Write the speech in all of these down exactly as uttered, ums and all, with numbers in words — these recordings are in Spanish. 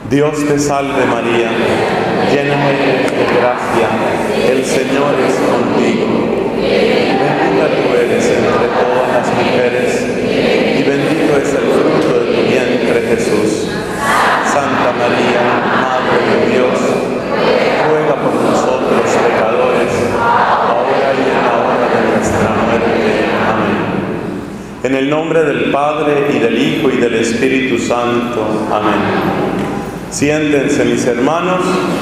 Dios te salve María, llena eres de gracia, el Señor es contigo. Bendita tú eres entre todas las mujeres, y bendito es el fruto de tu vientre Jesús. Santa María, Madre de Dios, ruega por nosotros pecadores, ahora y en la hora de nuestra muerte. Amén. En el nombre del Padre, y del Hijo, y del Espíritu Santo. Amén. Siéntense, mis hermanos.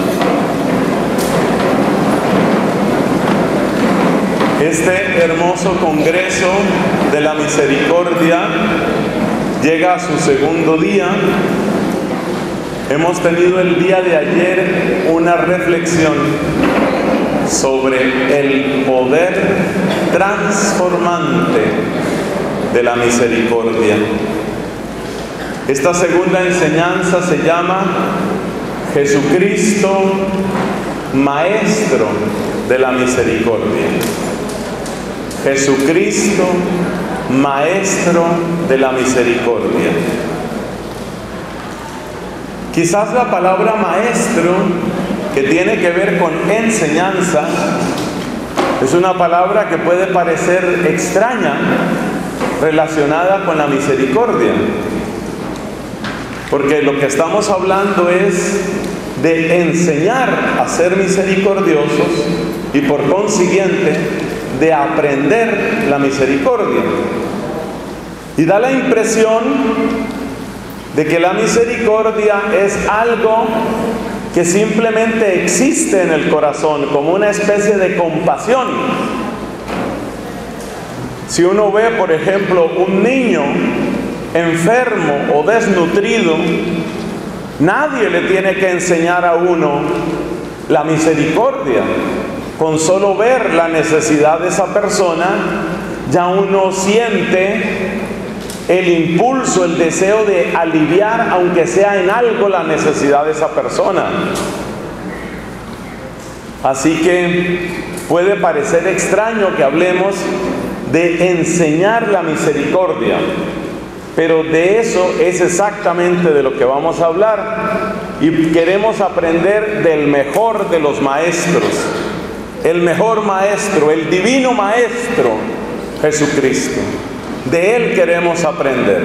Este hermoso Congreso de la Misericordia llega a su segundo día. Hemos tenido el día de ayer una reflexión sobre el poder transformante de la misericordia. Esta segunda enseñanza se llama Jesucristo, Maestro de la Misericordia. Jesucristo, Maestro de la Misericordia. Quizás la palabra maestro, que tiene que ver con enseñanza, es una palabra que puede parecer extraña, relacionada con la misericordia. Porque lo que estamos hablando es de enseñar a ser misericordiosos y por consiguiente de aprender la misericordia. Y da la impresión de que la misericordia es algo que simplemente existe en el corazón, como una especie de compasión. Si uno ve, por ejemplo, un niño enfermo o desnutrido, nadie le tiene que enseñar a uno la misericordia. Con solo ver la necesidad de esa persona, ya uno siente el impulso, el deseo de aliviar, aunque sea en algo, la necesidad de esa persona. Así que puede parecer extraño que hablemos de enseñar la misericordia, pero de eso es exactamente de lo que vamos a hablar. Y queremos aprender del mejor de los maestros, el mejor maestro, el divino maestro, Jesucristo. De Él queremos aprender.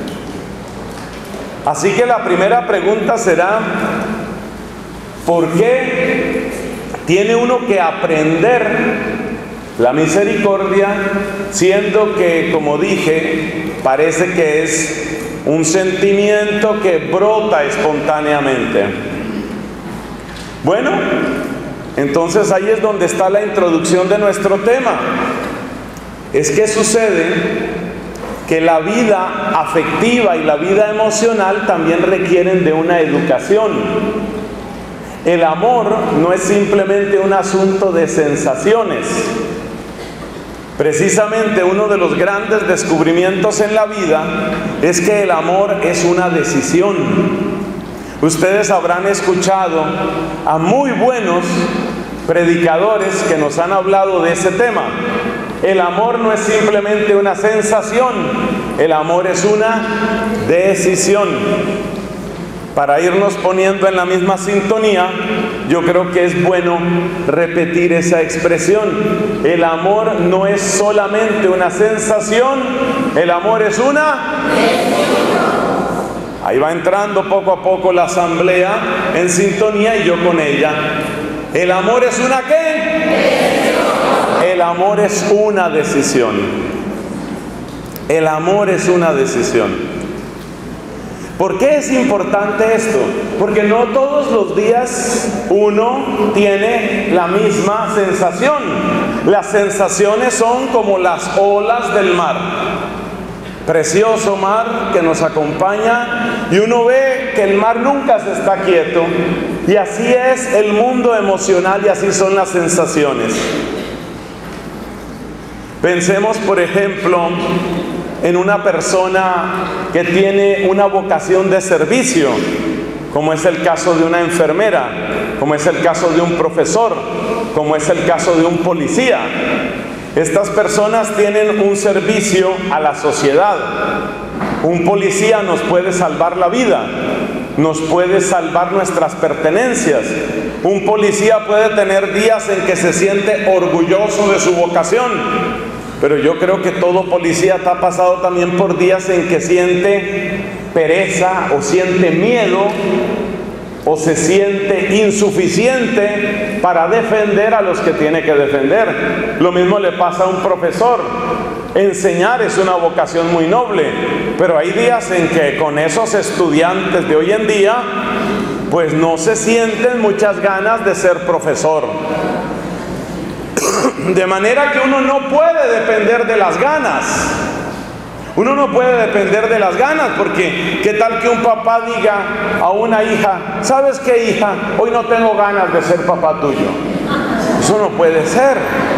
Así que la primera pregunta será: ¿por qué tiene uno que aprender la misericordia, siendo que, como dije, parece que es un sentimiento que brota espontáneamente? Bueno, entonces ahí es donde está la introducción de nuestro tema. Es que sucede que la vida afectiva y la vida emocional también requieren de una educación. El amor no es simplemente un asunto de sensaciones. Precisamente uno de los grandes descubrimientos en la vida es que el amor es una decisión. Ustedes habrán escuchado a muy buenos predicadores que nos han hablado de ese tema. El amor no es simplemente una sensación, el amor es una decisión. Para irnos poniendo en la misma sintonía, yo creo que es bueno repetir esa expresión. El amor no es solamente una sensación, el amor es una decisión. Ahí va entrando poco a poco la asamblea en sintonía y yo con ella. ¿El amor es una qué? El amor es una decisión. El amor es una decisión. ¿Por qué es importante esto? Porque no todos los días uno tiene la misma sensación. Las sensaciones son como las olas del mar. Precioso mar que nos acompaña y uno ve que el mar nunca se está quieto. Y así es el mundo emocional y así son las sensaciones. Pensemos, por ejemplo, en una persona que tiene una vocación de servicio, como es el caso de una enfermera, como es el caso de un profesor, como es el caso de un policía. Estas personas tienen un servicio a la sociedad. Un policía nos puede salvar la vida, nos puede salvar nuestras pertenencias. Un policía puede tener días en que se siente orgulloso de su vocación, pero yo creo que todo policía está pasado también por días en que siente pereza o siente miedo o se siente insuficiente para defender a los que tiene que defender. Lo mismo le pasa a un profesor. Enseñar es una vocación muy noble, pero hay días en que con esos estudiantes de hoy en día, pues no se sienten muchas ganas de ser profesor. De manera que uno no puede depender de las ganas. Uno no puede depender de las ganas, porque ¿qué tal que un papá diga a una hija: ¿sabes qué, hija? Hoy no tengo ganas de ser papá tuyo. Eso no puede ser.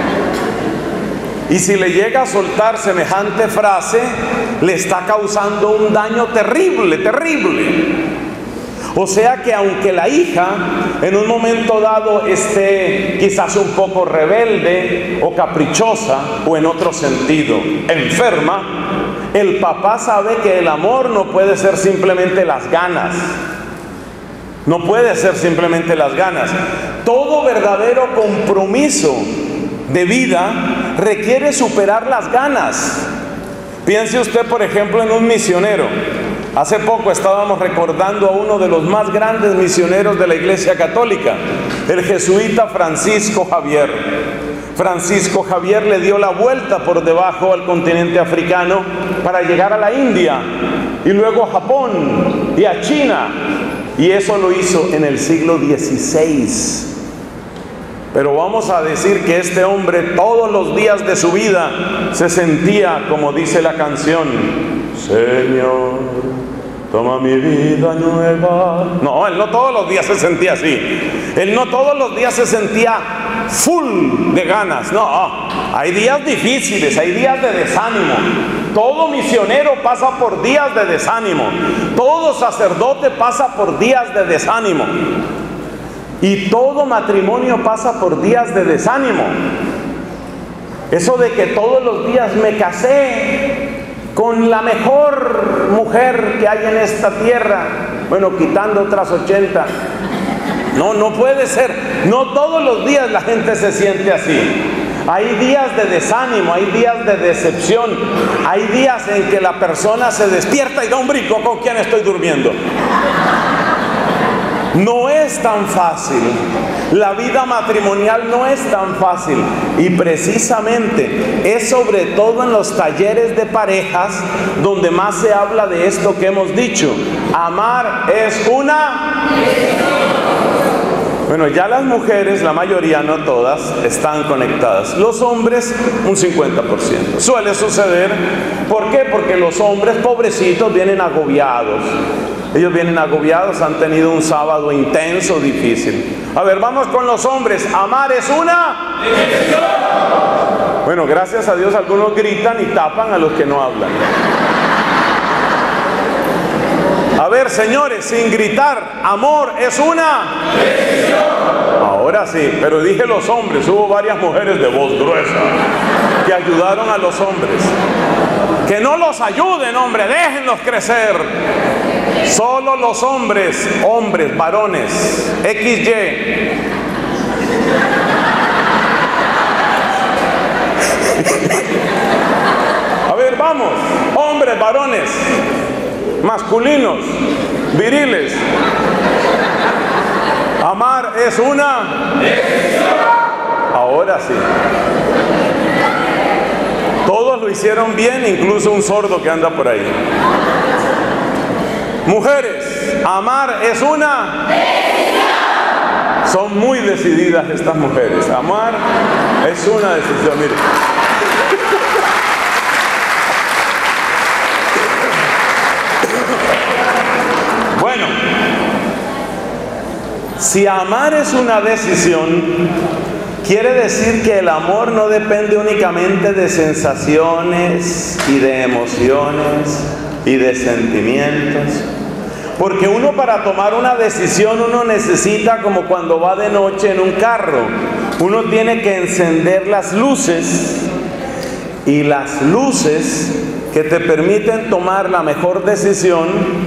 Y si le llega a soltar semejante frase, le está causando un daño terrible, terrible. O sea que aunque la hija en un momento dado esté quizás un poco rebelde o caprichosa, o en otro sentido enferma, el papá sabe que el amor no puede ser simplemente las ganas. No puede ser simplemente las ganas. Todo verdadero compromiso de vida requiere superar las ganas. Piense usted, por ejemplo, en un misionero. Hace poco estábamos recordando a uno de los más grandes misioneros de la Iglesia Católica, el jesuita Francisco Javier. Francisco Javier le dio la vuelta por debajo al continente africano para llegar a la India y luego a Japón y a China, y eso lo hizo en el siglo dieciséis. Pero vamos a decir que este hombre todos los días de su vida se sentía, como dice la canción: Señor, toma mi vida nueva. No, él no todos los días se sentía así. Él no todos los días se sentía full de ganas. No, hay días difíciles, hay días de desánimo. Todo misionero pasa por días de desánimo. Todo sacerdote pasa por días de desánimo. Y todo matrimonio pasa por días de desánimo. Eso de que todos los días me casé con la mejor mujer que hay en esta tierra, bueno, quitando otras ochenta. No, no puede ser. No todos los días la gente se siente así. Hay días de desánimo, hay días de decepción, hay días en que la persona se despierta y da un brinco: ¿con quién estoy durmiendo? No es tan fácil. La vida matrimonial no es tan fácil. Y precisamente es sobre todo en los talleres de parejas donde más se habla de esto que hemos dicho. Amar es una... Bueno, ya las mujeres, la mayoría, no todas, están conectadas. Los hombres, un cincuenta por ciento. Suele suceder. ¿Por qué? Porque los hombres, pobrecitos, vienen agobiados. Ellos vienen agobiados, han tenido un sábado intenso, difícil. A ver, vamos con los hombres. Amar es una... Bueno, gracias a Dios algunos gritan y tapan a los que no hablan. A ver, señores, sin gritar, amor es una... Ahora sí, pero dije los hombres, hubo varias mujeres de voz gruesa que ayudaron a los hombres. Que no los ayuden, hombre, déjenlos crecer. Solo los hombres, hombres, varones, equis ye. A ver, vamos, hombres, varones, masculinos, viriles. Amar es una... Ahora sí. Todos lo hicieron bien, incluso un sordo que anda por ahí. Mujeres, amar es una... Son muy decididas estas mujeres. Amar es una decisión. Mire. Bueno, si amar es una decisión, quiere decir que el amor no depende únicamente de sensaciones y de emociones y de sentimientos. Porque uno, para tomar una decisión, uno necesita, como cuando va de noche en un carro, uno tiene que encender las luces, y las luces que te permiten tomar la mejor decisión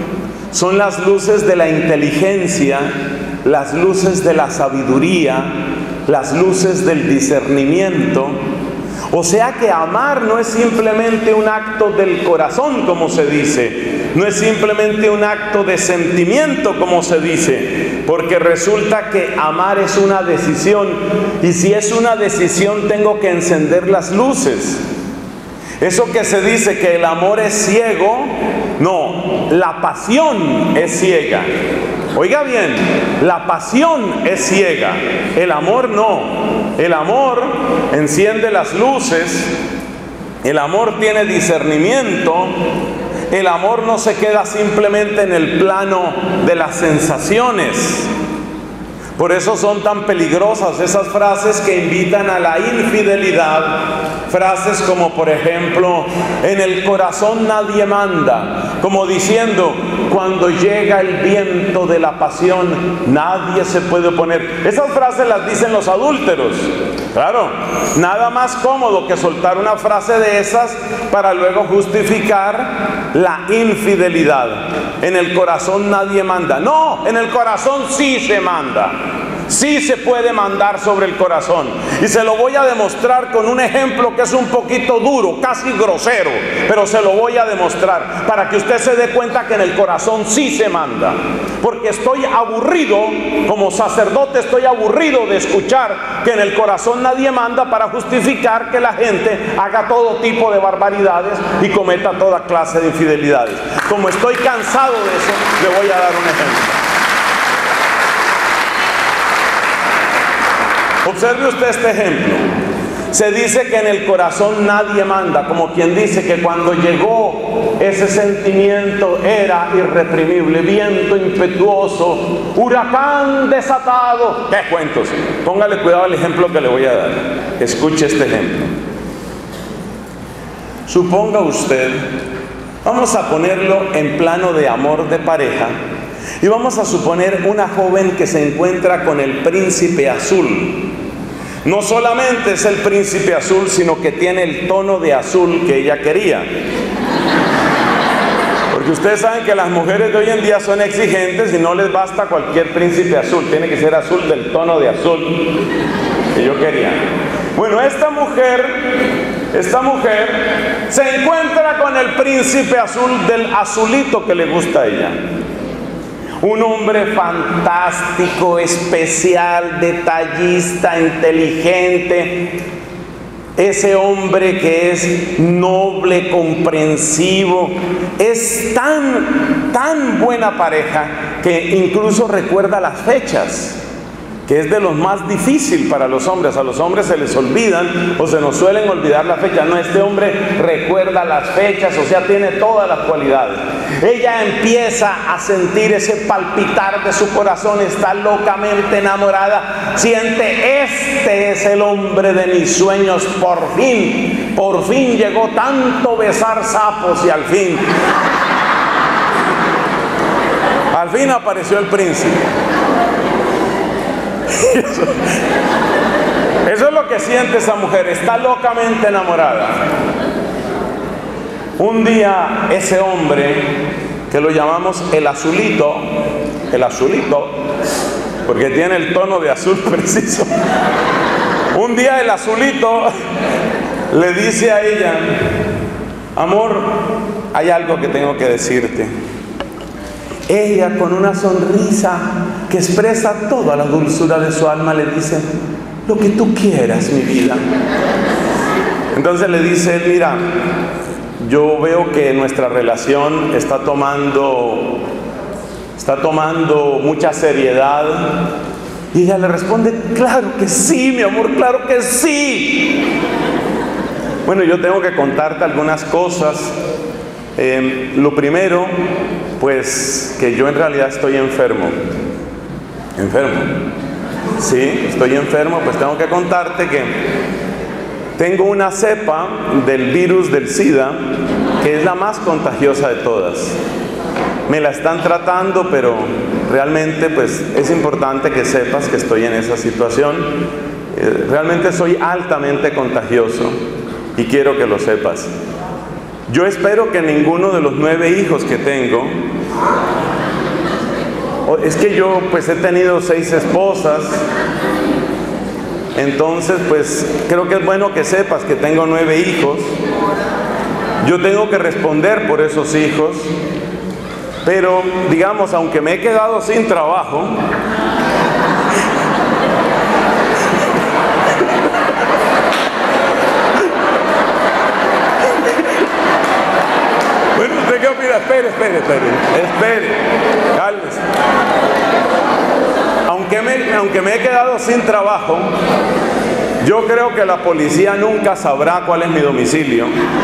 son las luces de la inteligencia, las luces de la sabiduría, las luces del discernimiento. O sea que amar no es simplemente un acto del corazón, como se dice, no es simplemente un acto de sentimiento, como se dice, porque resulta que amar es una decisión, y si es una decisión tengo que encender las luces. Eso que se dice que el amor es ciego, no, la pasión es ciega. Oiga bien, la pasión es ciega, el amor no. El amor enciende las luces, el amor tiene discernimiento, el amor no se queda simplemente en el plano de las sensaciones. Por eso son tan peligrosas esas frases que invitan a la infidelidad. Frases como, por ejemplo, en el corazón nadie manda. Como diciendo, cuando llega el viento de la pasión, nadie se puede oponer. Esas frases las dicen los adúlteros. Claro, nada más cómodo que soltar una frase de esas para luego justificar la infidelidad. En el corazón nadie manda. No, en el corazón sí se manda. Sí se puede mandar sobre el corazón. Y se lo voy a demostrar con un ejemplo que es un poquito duro, casi grosero, pero se lo voy a demostrar para que usted se dé cuenta que en el corazón sí se manda. Porque estoy aburrido, como sacerdote estoy aburrido de escuchar que en el corazón nadie manda para justificar que la gente haga todo tipo de barbaridades y cometa toda clase de infidelidades. Como estoy cansado de eso, le voy a dar un ejemplo. Observe usted este ejemplo. Se dice que en el corazón nadie manda, como quien dice que cuando llegó ese sentimiento era irreprimible, viento impetuoso, huracán desatado. ¿Qué cuentos? Póngale cuidado al ejemplo que le voy a dar. Escuche este ejemplo. Suponga usted, vamos a ponerlo en plano de amor de pareja, y vamos a suponer una joven que se encuentra con el príncipe azul. No solamente es el príncipe azul, sino que tiene el tono de azul que ella quería. Porque ustedes saben que las mujeres de hoy en día son exigentes y no les basta cualquier príncipe azul. Tiene que ser azul del tono de azul que yo quería. Bueno, esta mujer, esta mujer se encuentra con el príncipe azul del azulito que le gusta a ella. Un hombre fantástico, especial, detallista, inteligente. Ese hombre que es noble, comprensivo. Es tan, tan buena pareja que incluso recuerda las fechas, que es de lo más difícil para los hombres. A los hombres se les olvidan o se nos suelen olvidar las fechas. No, este hombre recuerda las fechas, o sea, tiene todas las cualidades. Ella empieza a sentir ese palpitar de su corazón, está locamente enamorada, siente, este es el hombre de mis sueños, por fin, por fin llegó tanto besar sapos y al fin, al fin apareció el príncipe. Eso, eso es lo que siente esa mujer, está locamente enamorada. Un día ese hombre, que lo llamamos el azulito, el azulito, porque tiene el tono de azul preciso. Un día el azulito le dice a ella, amor, hay algo que tengo que decirte. Ella, con una sonrisa que expresa toda la dulzura de su alma, le dice, lo que tú quieras, mi vida. Entonces le dice, mira, yo veo que nuestra relación está tomando, está tomando mucha seriedad. Y ella le responde, claro que sí, mi amor, claro que sí. Bueno, yo tengo que contarte algunas cosas. Eh, lo primero, pues, que yo en realidad estoy enfermo. Enfermo. Sí, estoy enfermo, pues tengo que contarte que tengo una cepa del virus del SIDA, que es la más contagiosa de todas. Me la están tratando, pero realmente pues es importante que sepas que estoy en esa situación. Eh, realmente soy altamente contagioso y quiero que lo sepas. Yo espero que ninguno de los nueve hijos que tengo Es que yo pues he tenido seis esposas, entonces pues creo que es bueno que sepas que tengo nueve hijos. Yo tengo que responder por esos hijos, pero digamos, aunque me he quedado sin trabajo, bueno, ¿usted qué opina? Espere, espere, espere, espere, cálmese. Aunque me, aunque me he quedado sin trabajo, yo creo que la policía nunca sabrá cuál es mi domicilio.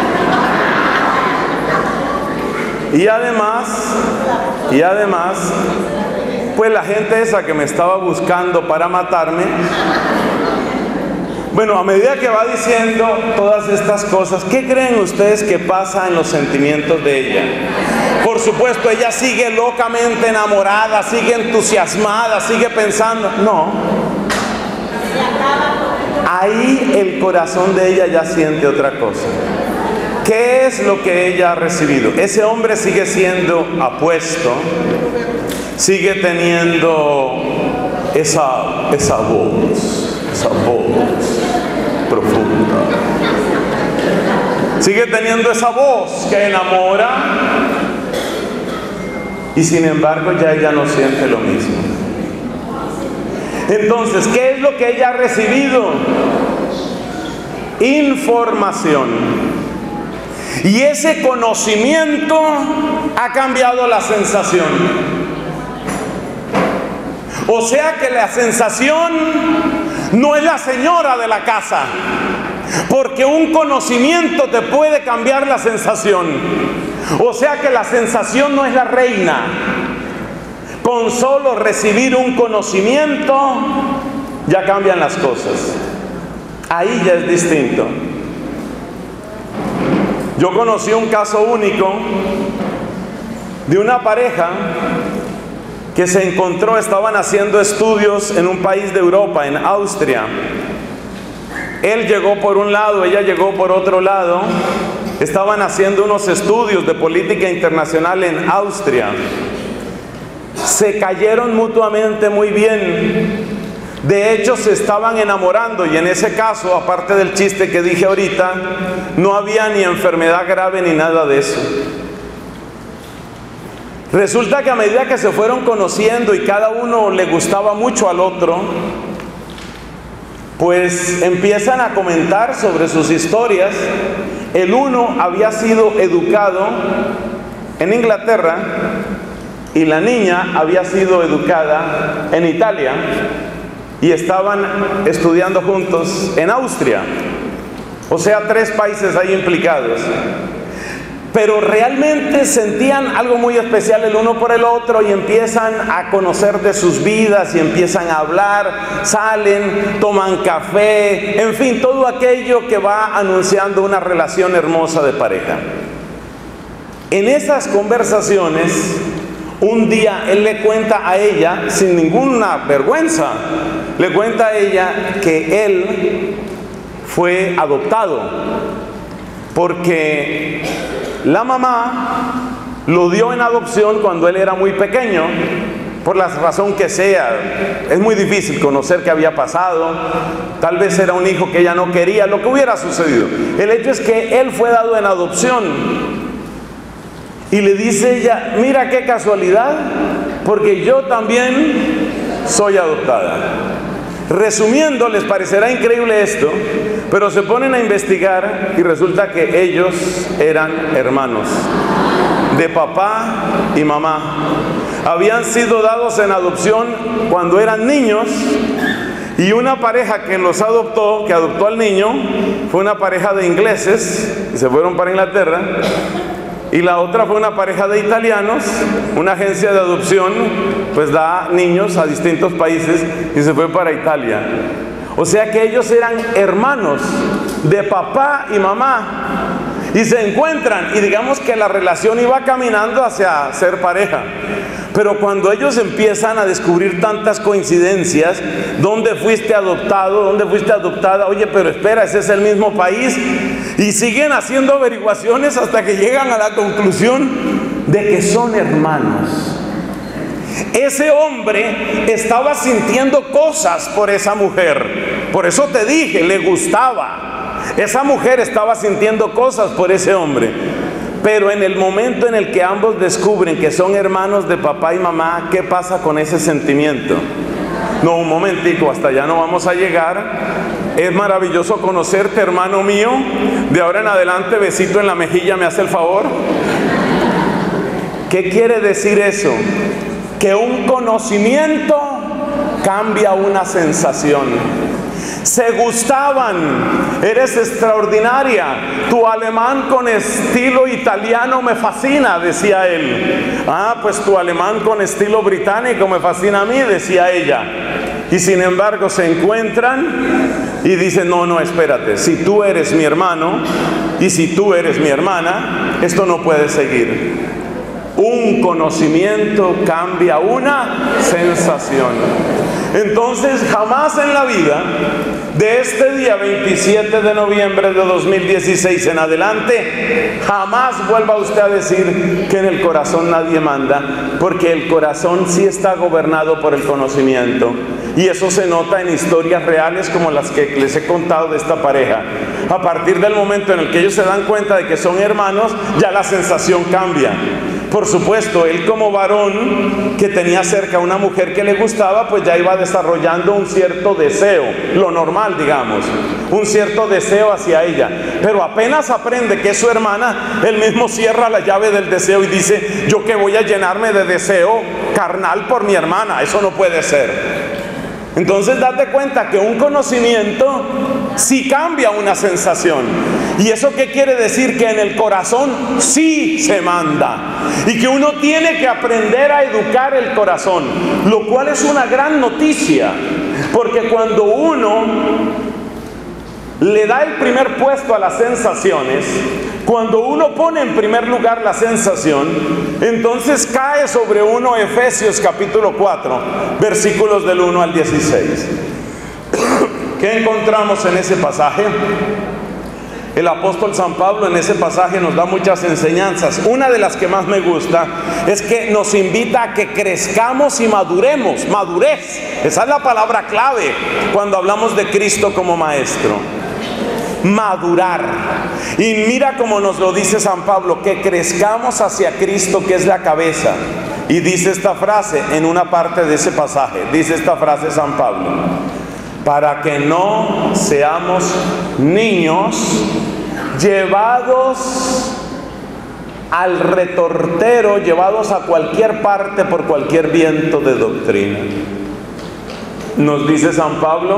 Y además, y además, pues la gente esa que me estaba buscando para matarme, bueno, a medida que va diciendo todas estas cosas, ¿qué creen ustedes que pasa en los sentimientos de ella? Por supuesto, ella sigue locamente enamorada, sigue entusiasmada, sigue pensando. No. Ahí el corazón de ella ya siente otra cosa. ¿Qué es lo que ella ha recibido? Ese hombre sigue siendo apuesto, sigue teniendo esa, esa voz, esa voz profunda. Sigue teniendo esa voz que enamora y sin embargo ya ella no siente lo mismo. Entonces, ¿qué es lo que ella ha recibido? Información. Y ese conocimiento ha cambiado la sensación. O sea que la sensación no es la señora de la casa, porque un conocimiento te puede cambiar la sensación. O sea que la sensación no es la reina. Con solo recibir un conocimiento ya cambian las cosas. Ahí ya es distinto. Yo conocí un caso único de una pareja que se encontró, estaban haciendo estudios en un país de Europa, en Austria. Él llegó por un lado, ella llegó por otro lado. Estaban haciendo unos estudios de política internacional en Austria. Se cayeron mutuamente muy bien. De hecho, se estaban enamorando, y en ese caso, aparte del chiste que dije ahorita, no había ni enfermedad grave ni nada de eso. Resulta que a medida que se fueron conociendo y cada uno le gustaba mucho al otro, pues empiezan a comentar sobre sus historias. El uno había sido educado en Inglaterra y la niña había sido educada en Italia. Y estaban estudiando juntos en Austria. O sea, tres países ahí implicados. Pero realmente sentían algo muy especial el uno por el otro y empiezan a conocer de sus vidas y empiezan a hablar, salen, toman café, en fin, todo aquello que va anunciando una relación hermosa de pareja. En esas conversaciones, un día él le cuenta a ella, sin ninguna vergüenza, le cuenta a ella que él fue adoptado, porque la mamá lo dio en adopción cuando él era muy pequeño, por la razón que sea. Es muy difícil conocer qué había pasado, tal vez era un hijo que ella no quería, lo que hubiera sucedido. El hecho es que él fue dado en adopción. Y le dice ella, mira qué casualidad, porque yo también soy adoptada. Resumiendo, les parecerá increíble esto, pero se ponen a investigar y resulta que ellos eran hermanos, de papá y mamá. Habían sido dados en adopción cuando eran niños, y una pareja que los adoptó, que adoptó al niño, fue una pareja de ingleses, y se fueron para Inglaterra. Y la otra fue una pareja de italianos, una agencia de adopción, pues da niños a distintos países y se fue para Italia. O sea que ellos eran hermanos de papá y mamá. Y se encuentran, y digamos que la relación iba caminando hacia ser pareja. Pero cuando ellos empiezan a descubrir tantas coincidencias, ¿dónde fuiste adoptado? ¿Dónde fuiste adoptada? Oye, pero espera, ese es el mismo país. Y siguen haciendo averiguaciones hasta que llegan a la conclusión de que son hermanos. Ese hombre estaba sintiendo cosas por esa mujer. Por eso te dije, le gustaba. Esa mujer estaba sintiendo cosas por ese hombre. Pero en el momento en el que ambos descubren que son hermanos de papá y mamá, ¿qué pasa con ese sentimiento? No, un momentico, hasta allá no vamos a llegar. Es maravilloso conocerte, hermano mío. De ahora en adelante, besito en la mejilla, ¿me hace el favor? ¿Qué quiere decir eso? Que un conocimiento cambia una sensación. Se gustaban, eres extraordinaria, tu alemán con estilo italiano me fascina, decía él. Ah, pues tu alemán con estilo británico me fascina a mí, decía ella. Y sin embargo se encuentran y dicen, no, no, espérate, si tú eres mi hermano y si tú eres mi hermana, esto no puede seguir. Un conocimiento cambia una sensación. Entonces, jamás en la vida, de este día veintisiete de noviembre de dos mil dieciséis en adelante, jamás vuelva usted a decir que en el corazón nadie manda, porque el corazón sí está gobernado por el conocimiento. Y eso se nota en historias reales como las que les he contado de esta pareja. A partir del momento en el que ellos se dan cuenta de que son hermanos, ya la sensación cambia. Por supuesto, él como varón que tenía cerca a una mujer que le gustaba, pues ya iba desarrollando un cierto deseo, lo normal, digamos, un cierto deseo hacia ella. Pero apenas aprende que es su hermana, él mismo cierra la llave del deseo y dice, yo que voy a llenarme de deseo carnal por mi hermana, eso no puede ser. Entonces date cuenta que un conocimiento sí cambia una sensación. ¿Y eso qué quiere decir? Que en el corazón sí se manda. Y que uno tiene que aprender a educar el corazón. Lo cual es una gran noticia. Porque cuando uno le da el primer puesto a las sensaciones, cuando uno pone en primer lugar la sensación, entonces cae sobre uno Efesios capítulo cuatro, versículos del uno al dieciséis. ¿Qué encontramos en ese pasaje? El apóstol San Pablo en ese pasaje nos da muchas enseñanzas. Una de las que más me gusta es que nos invita a que crezcamos y maduremos. Madurez, esa es la palabra clave cuando hablamos de Cristo como maestro. Madurar. Y mira cómo nos lo dice San Pablo, que crezcamos hacia Cristo, que es la cabeza. Y dice esta frase en una parte de ese pasaje, dice esta frase San Pablo: para que no seamos niños llevados al retortero, llevados a cualquier parte por cualquier viento de doctrina. Nos dice San Pablo,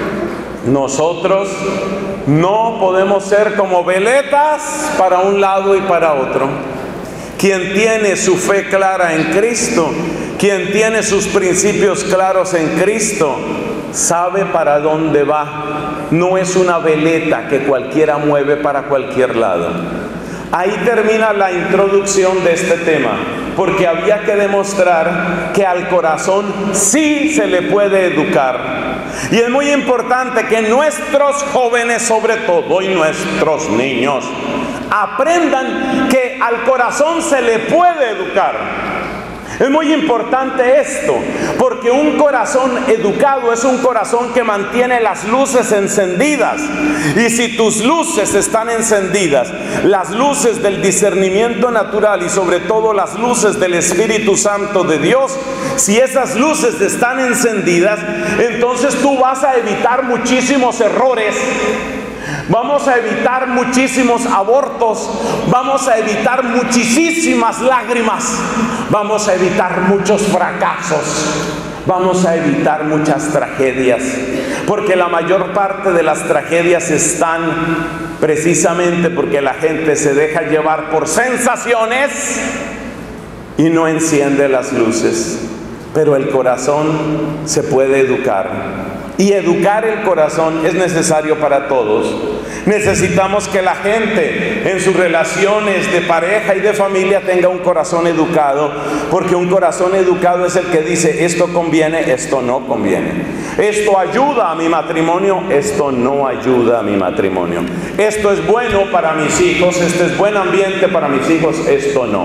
nosotros no podemos ser como veletas para un lado y para otro. Quien tiene su fe clara en Cristo, quien tiene sus principios claros en Cristo, sabe para dónde va. No es una veleta que cualquiera mueve para cualquier lado. Ahí termina la introducción de este tema, porque había que demostrar que al corazón sí se le puede educar. Y es muy importante que nuestros jóvenes, sobre todo, y nuestros niños, aprendan que al corazón se le puede educar. Es muy importante esto, porque un corazón educado es un corazón que mantiene las luces encendidas. Y si tus luces están encendidas, las luces del discernimiento natural y sobre todo las luces del Espíritu Santo de Dios, si esas luces están encendidas, entonces tú vas a evitar muchísimos errores. Vamos a evitar muchísimos abortos, vamos a evitar muchísimas lágrimas, vamos a evitar muchos fracasos, vamos a evitar muchas tragedias, porque la mayor parte de las tragedias están precisamente porque la gente se deja llevar por sensaciones y no enciende las luces. Pero el corazón se puede educar. Y educar el corazón es necesario para todos. Necesitamos que la gente en sus relaciones de pareja y de familia tenga un corazón educado, porque un corazón educado es el que dice: esto conviene, esto no conviene. Esto ayuda a mi matrimonio, esto no ayuda a mi matrimonio. Esto es bueno para mis hijos, este es buen ambiente para mis hijos, esto no.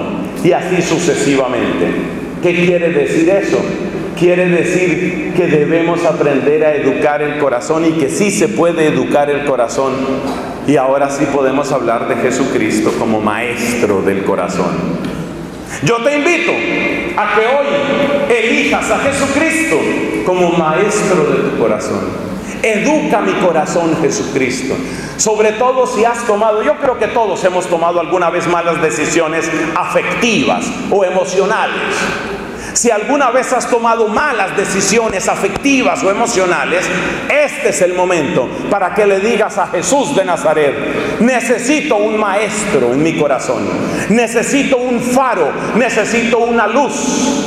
y así sucesivamente. ¿Qué quiere decir eso? Quiere decir que debemos aprender a educar el corazón y que sí se puede educar el corazón. Y ahora sí podemos hablar de Jesucristo como maestro del corazón. Yo te invito a que hoy elijas a Jesucristo como maestro de tu corazón. Educa mi corazón, Jesucristo. Sobre todo si has tomado, yo creo que todos hemos tomado alguna vez malas decisiones afectivas o emocionales. Si alguna vez has tomado malas decisiones afectivas o emocionales, este es el momento para que le digas a Jesús de Nazaret: necesito un maestro en mi corazón, necesito un faro, necesito una luz.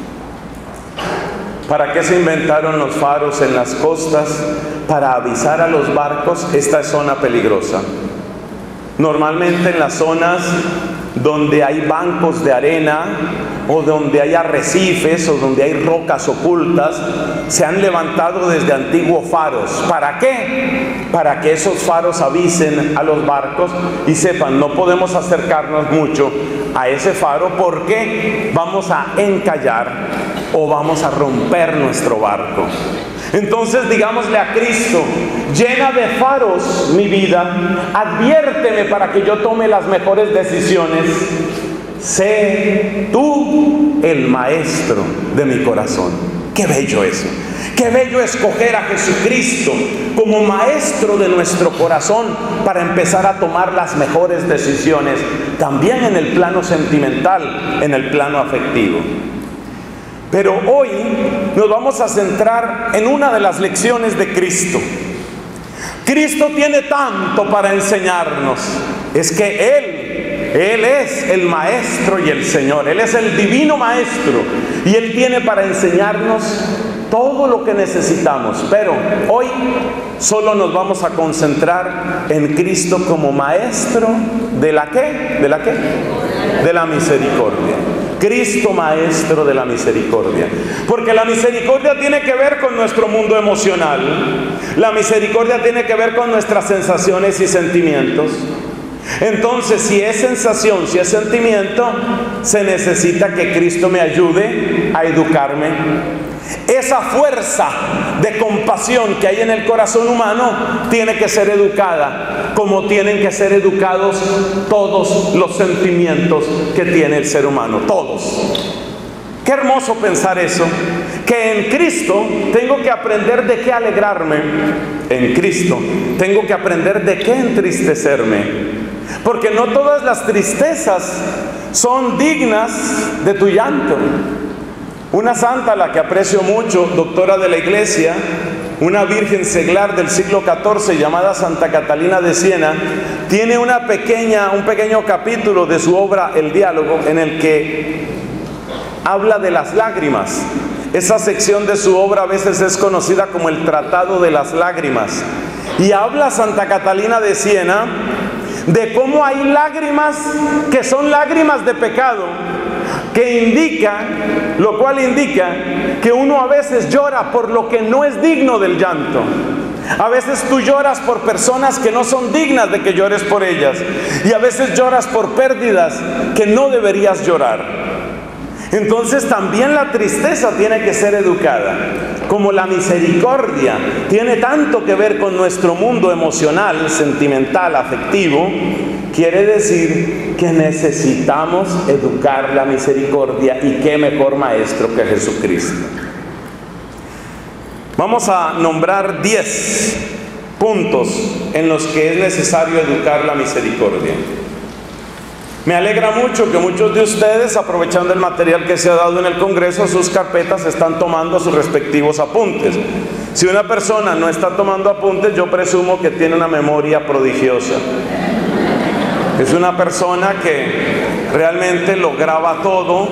¿Para qué se inventaron los faros en las costas? Para avisar a los barcos: esta es zona peligrosa. Normalmente en las zonas donde hay bancos de arena o donde hay arrecifes o donde hay rocas ocultas, se han levantado desde antiguos faros. ¿Para qué? Para que esos faros avisen a los barcos y sepan: no podemos acercarnos mucho a ese faro porque vamos a encallar o vamos a romper nuestro barco. Entonces digámosle a Cristo: llena de faros mi vida, adviérteme para que yo tome las mejores decisiones. Sé tú el maestro de mi corazón. Qué bello eso. Qué bello escoger a Jesucristo como maestro de nuestro corazón para empezar a tomar las mejores decisiones, también en el plano sentimental, en el plano afectivo. Pero hoy nos vamos a centrar en una de las lecciones de Cristo. Cristo tiene tanto para enseñarnos. Es que Él, Él es el Maestro y el Señor. Él es el Divino Maestro. Y Él tiene para enseñarnos todo lo que necesitamos. Pero hoy solo nos vamos a concentrar en Cristo como Maestro de la ¿qué? ¿De la qué? De la misericordia. Cristo maestro de la misericordia. Porque la misericordia tiene que ver con nuestro mundo emocional. La misericordia tiene que ver con nuestras sensaciones y sentimientos. Entonces, si es sensación, si es sentimiento, se necesita que Cristo me ayude a educarme. Esa fuerza de compasión que hay en el corazón humano tiene que ser educada, como tienen que ser educados todos los sentimientos que tiene el ser humano, todos. Qué hermoso pensar eso, que en Cristo tengo que aprender de qué alegrarme, en Cristo tengo que aprender de qué entristecerme, porque no todas las tristezas son dignas de tu llanto. Una santa a la que aprecio mucho, doctora de la iglesia, una virgen seglar del siglo catorce llamada Santa Catalina de Siena, tiene una pequeña, un pequeño capítulo de su obra El Diálogo en el que habla de las lágrimas. Esa sección de su obra a veces es conocida como el Tratado de las Lágrimas. Y habla Santa Catalina de Siena de cómo hay lágrimas que son lágrimas de pecado, que indica, lo cual indica que uno a veces llora por lo que no es digno del llanto. A veces tú lloras por personas que no son dignas de que llores por ellas, y a veces lloras por pérdidas que no deberías llorar. Entonces también la tristeza tiene que ser educada, como la misericordia tiene tanto que ver con nuestro mundo emocional, sentimental, afectivo. Quiere decir que necesitamos educar la misericordia, y qué mejor maestro que Jesucristo. Vamos a nombrar diez puntos en los que es necesario educar la misericordia. Me alegra mucho que muchos de ustedes, aprovechando el material que se ha dado en el Congreso, sus carpetas están tomando sus respectivos apuntes. Si una persona no está tomando apuntes, yo presumo que tiene una memoria prodigiosa. Es una persona que realmente lo graba todo.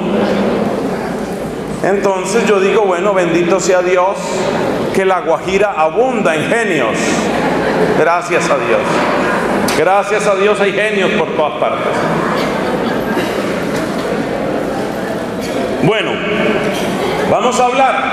Entonces yo digo, bueno, bendito sea Dios, que la Guajira abunda en genios. Gracias a Dios. Gracias a Dios hay genios por todas partes. Bueno, vamos a hablar.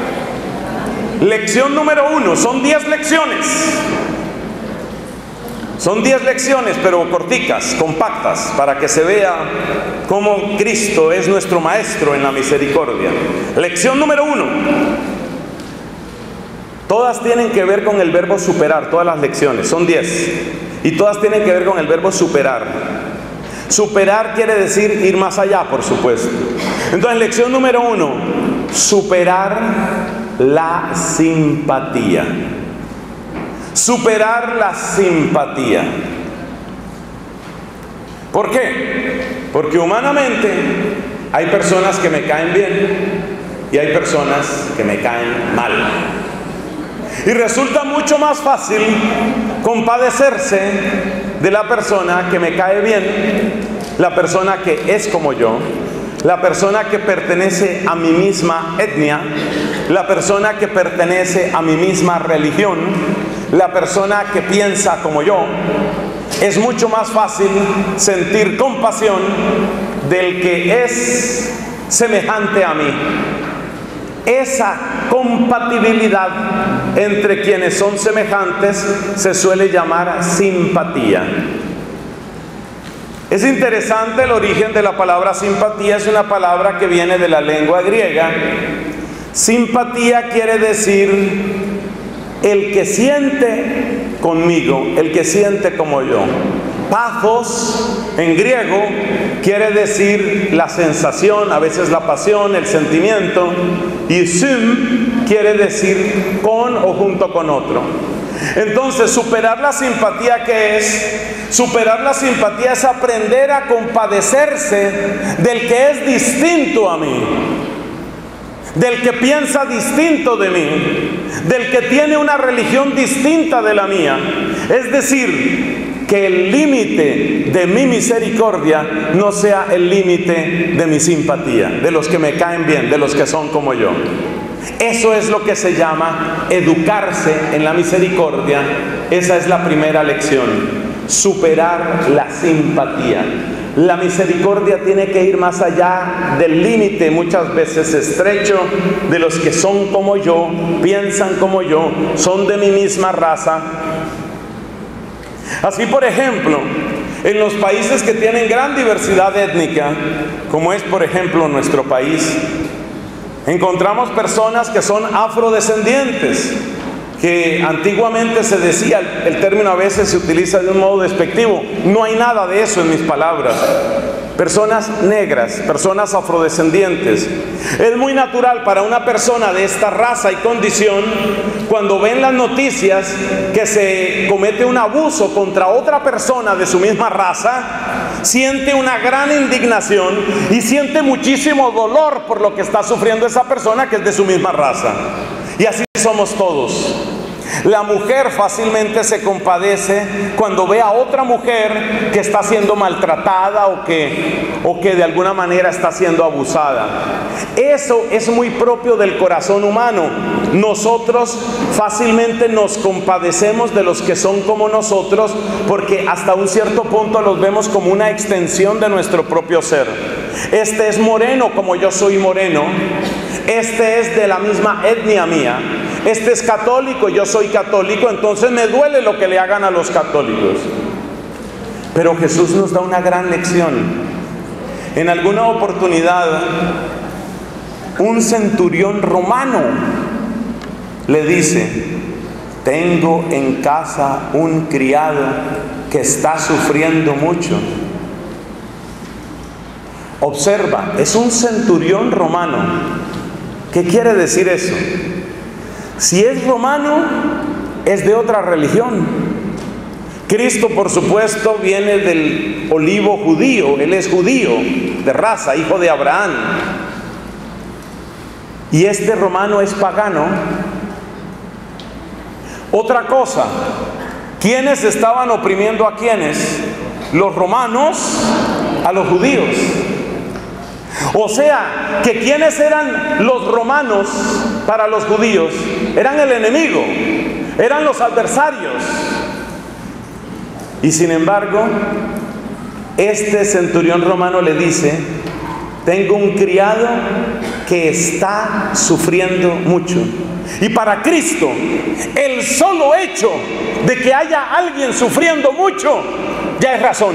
Lección número uno. Son diez lecciones. Son diez lecciones, pero corticas, compactas, para que se vea cómo Cristo es nuestro Maestro en la misericordia. Lección número uno. Todas tienen que ver con el verbo superar, todas las lecciones, son diez. Y todas tienen que ver con el verbo superar. Superar quiere decir ir más allá, por supuesto. Entonces, lección número uno, superar la simpatía. Superar la simpatía. ¿Por qué? Porque humanamente hay personas que me caen bien y hay personas que me caen mal. Y resulta mucho más fácil compadecerse de la persona que me cae bien, la persona que es como yo, la persona que pertenece a mi misma etnia, la persona que pertenece a mi misma religión, la persona que piensa como yo. Es mucho más fácil sentir compasión del que es semejante a mí. Esa compatibilidad entre quienes son semejantes se suele llamar simpatía. Es interesante el origen de la palabra simpatía. Es una palabra que viene de la lengua griega. Simpatía quiere decir el que siente conmigo, el que siente como yo. Pathos en griego quiere decir la sensación, a veces la pasión, el sentimiento. Y sym quiere decir con o junto con otro. Entonces, superar la simpatía, ¿qué es? Superar la simpatía es aprender a compadecerse del que es distinto a mí, del que piensa distinto de mí, del que tiene una religión distinta de la mía. Es decir, que el límite de mi misericordia no sea el límite de mi simpatía, de los que me caen bien, de los que son como yo. Eso es lo que se llama educarse en la misericordia. Esa es la primera lección, superar la simpatía. La misericordia tiene que ir más allá del límite, muchas veces estrecho, de los que son como yo, piensan como yo, son de mi misma raza. Así, por ejemplo, en los países que tienen gran diversidad étnica, como es por ejemplo nuestro país, encontramos personas que son afrodescendientes, que antiguamente se decía, el término a veces se utiliza de un modo despectivo. No hay nada de eso en mis palabras. Personas negras, personas afrodescendientes. Es muy natural para una persona de esta raza y condición, cuando ven las noticias que se comete un abuso contra otra persona de su misma raza, siente una gran indignación y siente muchísimo dolor por lo que está sufriendo esa persona que es de su misma raza. Y así somos todos. La mujer fácilmente se compadece cuando ve a otra mujer que está siendo maltratada o que, o que de alguna manera está siendo abusada. Eso es muy propio del corazón humano. Nosotros fácilmente nos compadecemos de los que son como nosotros, porque hasta un cierto punto los vemos como una extensión de nuestro propio ser. Este es moreno como yo soy moreno. Este es de la misma etnia mía. Este es católico, yo soy católico, entonces me duele lo que le hagan a los católicos. Pero Jesús nos da una gran lección. En alguna oportunidad, un centurión romano le dice: tengo en casa un criado que está sufriendo mucho. Observa, es un centurión romano. ¿Qué quiere decir eso? Si es romano, es de otra religión. Cristo, por supuesto, viene del olivo judío. Él es judío de raza, hijo de Abraham. Y este romano es pagano. Otra cosa, ¿quiénes estaban oprimiendo a quiénes? Los romanos a los judíos. O sea, que ¿quiénes eran los romanos para los judíos? Eran el enemigo, eran los adversarios. Y sin embargo, este centurión romano le dice: tengo un criado que está sufriendo mucho. Y para Cristo, el solo hecho de que haya alguien sufriendo mucho, ya es razón.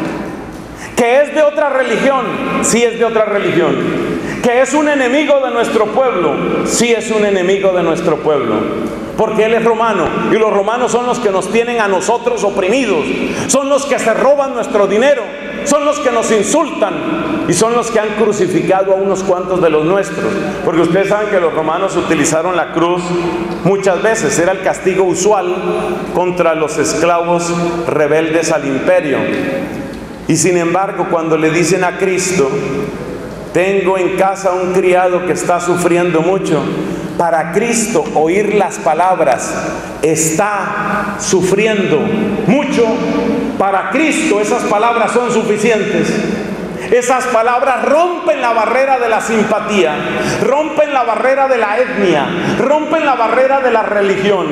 Que es de otra religión, sí es de otra religión. Que es un enemigo de nuestro pueblo, sí es un enemigo de nuestro pueblo. Porque Él es romano, y los romanos son los que nos tienen a nosotros oprimidos. Son los que se roban nuestro dinero, son los que nos insultan, y son los que han crucificado a unos cuantos de los nuestros. Porque ustedes saben que los romanos utilizaron la cruz muchas veces, era el castigo usual contra los esclavos rebeldes al imperio. Y sin embargo, cuando le dicen a Cristo, tengo en casa un criado que está sufriendo mucho, para Cristo oír las palabras, está sufriendo mucho, para Cristo esas palabras son suficientes. Esas palabras rompen la barrera de la simpatía, rompen la barrera de la etnia, rompen la barrera de la religión.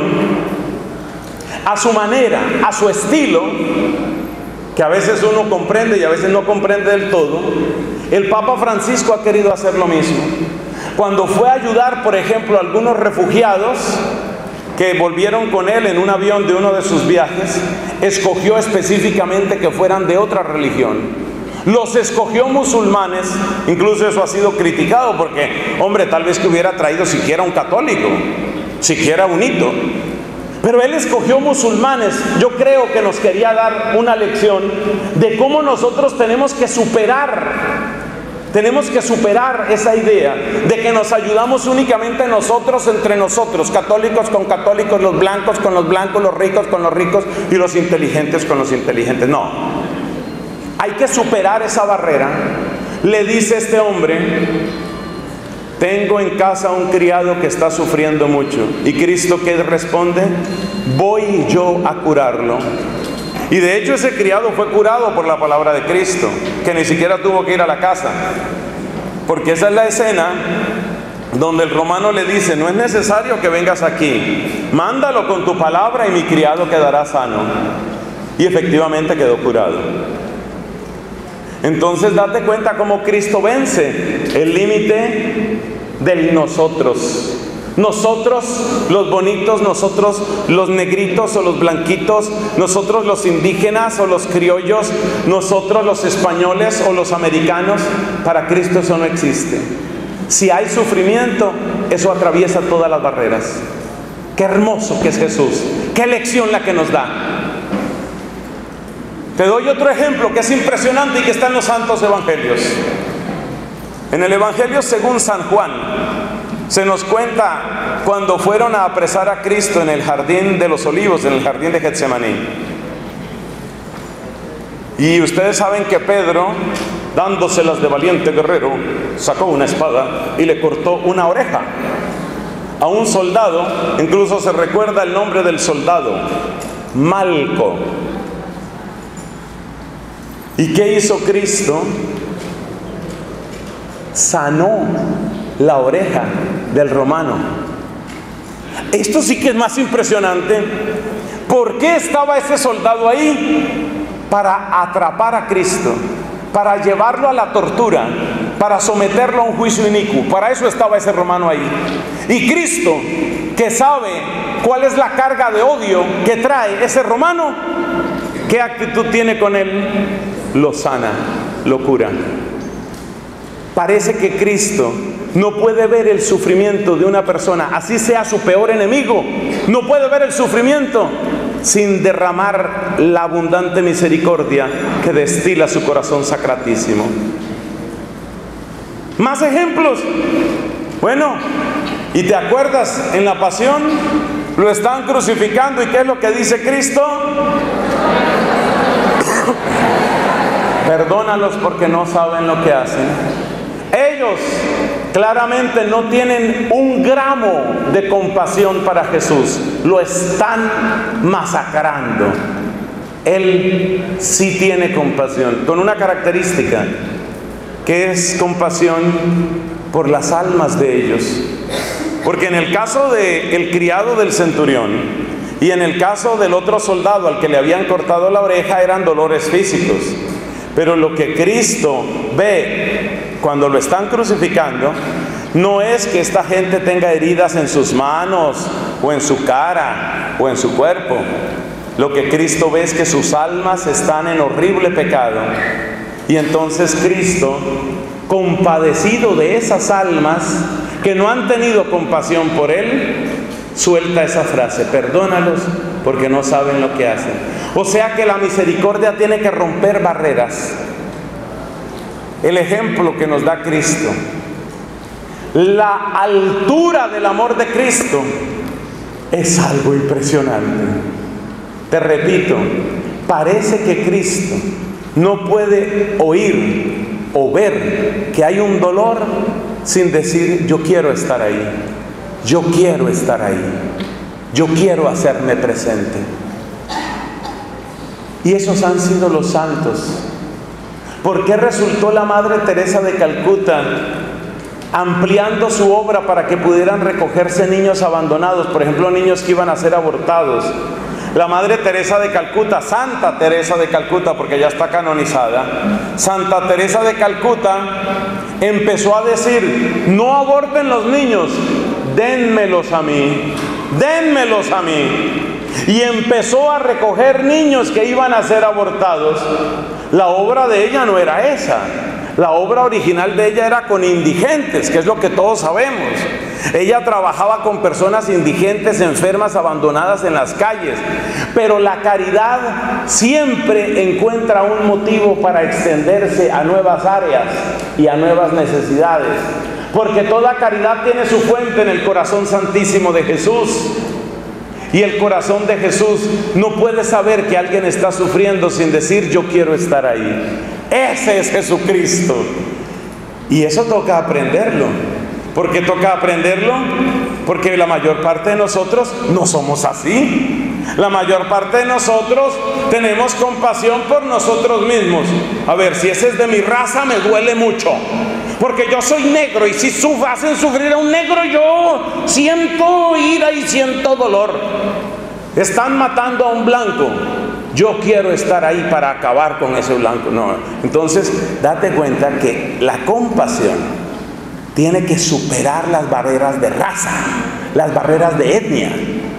A su manera, a su estilo, que a veces uno comprende y a veces no comprende del todo, el Papa Francisco ha querido hacer lo mismo. Cuando fue a ayudar, por ejemplo, a algunos refugiados que volvieron con él en un avión de uno de sus viajes, escogió específicamente que fueran de otra religión. Los escogió musulmanes, incluso eso ha sido criticado porque, hombre, tal vez que hubiera traído siquiera un católico, siquiera un hito. Pero él escogió musulmanes. Yo creo que nos quería dar una lección de cómo nosotros tenemos que superar Tenemos que superar esa idea de que nos ayudamos únicamente nosotros entre nosotros, católicos con católicos, los blancos con los blancos, los ricos con los ricos y los inteligentes con los inteligentes. No, hay que superar esa barrera. Le dice este hombre, tengo en casa un criado que está sufriendo mucho. ¿Y Cristo qué responde? Voy yo a curarlo. Y de hecho ese criado fue curado por la palabra de Cristo, que ni siquiera tuvo que ir a la casa. Porque esa es la escena donde el romano le dice, no es necesario que vengas aquí, mándalo con tu palabra y mi criado quedará sano. Y efectivamente quedó curado. Entonces date cuenta cómo Cristo vence el límite del nosotros. Nosotros los bonitos, nosotros los negritos o los blanquitos, nosotros los indígenas o los criollos, nosotros los españoles o los americanos. Para Cristo eso no existe. Si hay sufrimiento, eso atraviesa todas las barreras. Qué hermoso que es Jesús, qué lección la que nos da. Te doy otro ejemplo que es impresionante y que está en los santos evangelios. En el Evangelio según San Juan se nos cuenta cuando fueron a apresar a Cristo en el jardín de los olivos, en el jardín de Getsemaní. Y ustedes saben que Pedro, dándoselas de valiente guerrero, sacó una espada y le cortó una oreja a un soldado. Incluso se recuerda el nombre del soldado, Malco. ¿Y qué hizo Cristo? Sanó la oreja del romano. Esto sí que es más impresionante. ¿Por qué estaba ese soldado ahí? Para atrapar a Cristo, para llevarlo a la tortura, para someterlo a un juicio inicuo. Para eso estaba ese romano ahí. Y Cristo, que sabe cuál es la carga de odio que trae ese romano, ¿qué actitud tiene con él? Lo sana, lo cura. Parece que Cristo no puede ver el sufrimiento de una persona, así sea su peor enemigo, no puede ver el sufrimiento sin derramar la abundante misericordia que destila su corazón sacratísimo. ¿Más ejemplos? Bueno, ¿y te acuerdas en la pasión? Lo están crucificando, ¿y qué es lo que dice Cristo? Perdónalos porque no saben lo que hacen. Ellos claramente no tienen un gramo de compasión para Jesús. Lo están masacrando. Él sí tiene compasión, con una característica, que es compasión por las almas de ellos. Porque en el caso del criado del centurión y en el caso del otro soldado al que le habían cortado la oreja eran dolores físicos. Pero lo que Cristo ve cuando lo están crucificando No es que esta gente tenga heridas en sus manos, o en su cara, o en su cuerpo. Lo que Cristo ve es que sus almas están en horrible pecado. Y entonces Cristo, compadecido de esas almas que no han tenido compasión por Él, suelta esa frase: perdónalos porque no saben lo que hacen. O sea que la misericordia tiene que romper barreras. El ejemplo que nos da Cristo, la altura del amor de Cristo, es algo impresionante. Te repito, parece que Cristo no puede oír o ver que hay un dolor sin decir: yo quiero estar ahí, yo quiero estar ahí, yo quiero hacerme presente. Y esos han sido los santos. ¿Por qué resultó la Madre Teresa de Calcuta ampliando su obra para que pudieran recogerse niños abandonados? Por ejemplo, niños que iban a ser abortados. La Madre Teresa de Calcuta, Santa Teresa de Calcuta, porque ya está canonizada, Santa Teresa de Calcuta empezó a decir: no aborten los niños, dénmelos a mí, dénmelos a mí. Y empezó a recoger niños que iban a ser abortados. La obra de ella no era esa. La obra original de ella era con indigentes, que es lo que todos sabemos. Ella trabajaba con personas indigentes, enfermas, abandonadas en las calles. Pero la caridad siempre encuentra un motivo para extenderse a nuevas áreas y a nuevas necesidades. Porque toda caridad tiene su fuente en el corazón santísimo de Jesús. Y el corazón de Jesús no puede saber que alguien está sufriendo sin decir: yo quiero estar ahí. Ese es Jesucristo. Y eso toca aprenderlo. ¿Por qué toca aprenderlo? Porque la mayor parte de nosotros no somos así. La mayor parte de nosotros tenemos compasión por nosotros mismos. A ver, si ese es de mi raza, me duele mucho, porque yo soy negro, y si suf- hacen sufrir a un negro, yo siento ira y siento dolor. Están matando a un blanco, yo quiero estar ahí para acabar con ese blanco. No, entonces date cuenta que la compasión tiene que superar las barreras de raza, las barreras de etnia.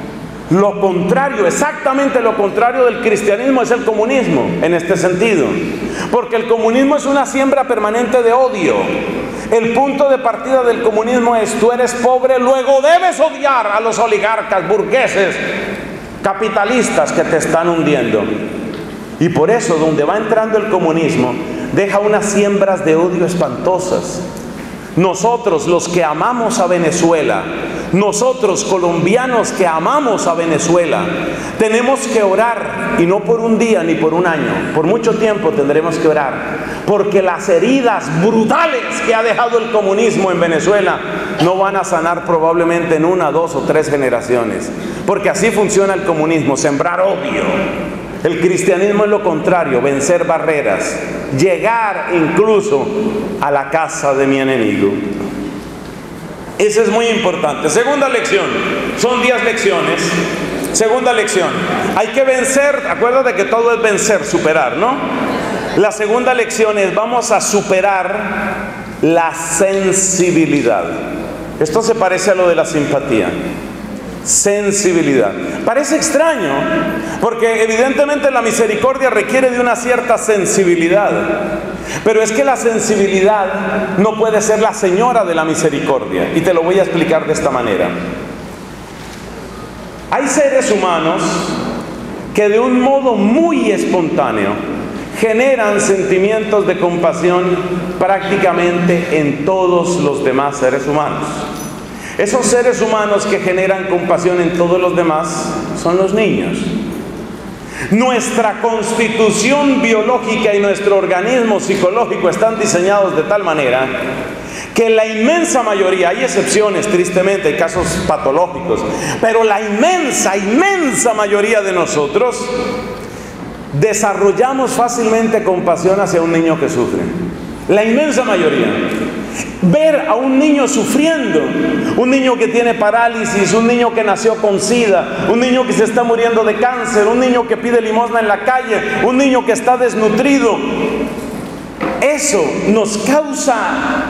Lo contrario, exactamente lo contrario del cristianismo es el comunismo en este sentido. Porque el comunismo es una siembra permanente de odio. El punto de partida del comunismo es: tú eres pobre, luego debes odiar a los oligarcas, burgueses, capitalistas que te están hundiendo. Y por eso, donde va entrando el comunismo, deja unas siembras de odio espantosas. Nosotros, los que amamos a Venezuela, nosotros colombianos que amamos a Venezuela, tenemos que orar, y no por un día ni por un año, por mucho tiempo tendremos que orar, porque las heridas brutales que ha dejado el comunismo en Venezuela no van a sanar probablemente en una, dos o tres generaciones, porque así funciona el comunismo: sembrar odio. El cristianismo es lo contrario: vencer barreras, llegar incluso a la casa de mi enemigo. Eso es muy importante. Segunda lección, son diez lecciones. Segunda lección, hay que vencer. Acuérdate que todo es vencer, superar, ¿no? La segunda lección es: vamos a superar la sensibilidad. Esto se parece a lo de la simpatía. Sensibilidad. Parece extraño, porque evidentemente la misericordia requiere de una cierta sensibilidad. Pero es que la sensibilidad no puede ser la señora de la misericordia. Y te lo voy a explicar de esta manera. Hay seres humanos que de un modo muy espontáneo generan sentimientos de compasión prácticamente en todos los demás seres humanos. Esos seres humanos que generan compasión en todos los demás son los niños. Nuestra constitución biológica y nuestro organismo psicológico están diseñados de tal manera que la inmensa mayoría, hay excepciones tristemente, hay casos patológicos, pero la inmensa, inmensa mayoría de nosotros desarrollamos fácilmente compasión hacia un niño que sufre. La inmensa mayoría. Ver a un niño sufriendo, un niño que tiene parálisis, un niño que nació con sida, un niño que se está muriendo de cáncer, un niño que pide limosna en la calle, un niño que está desnutrido, eso nos causa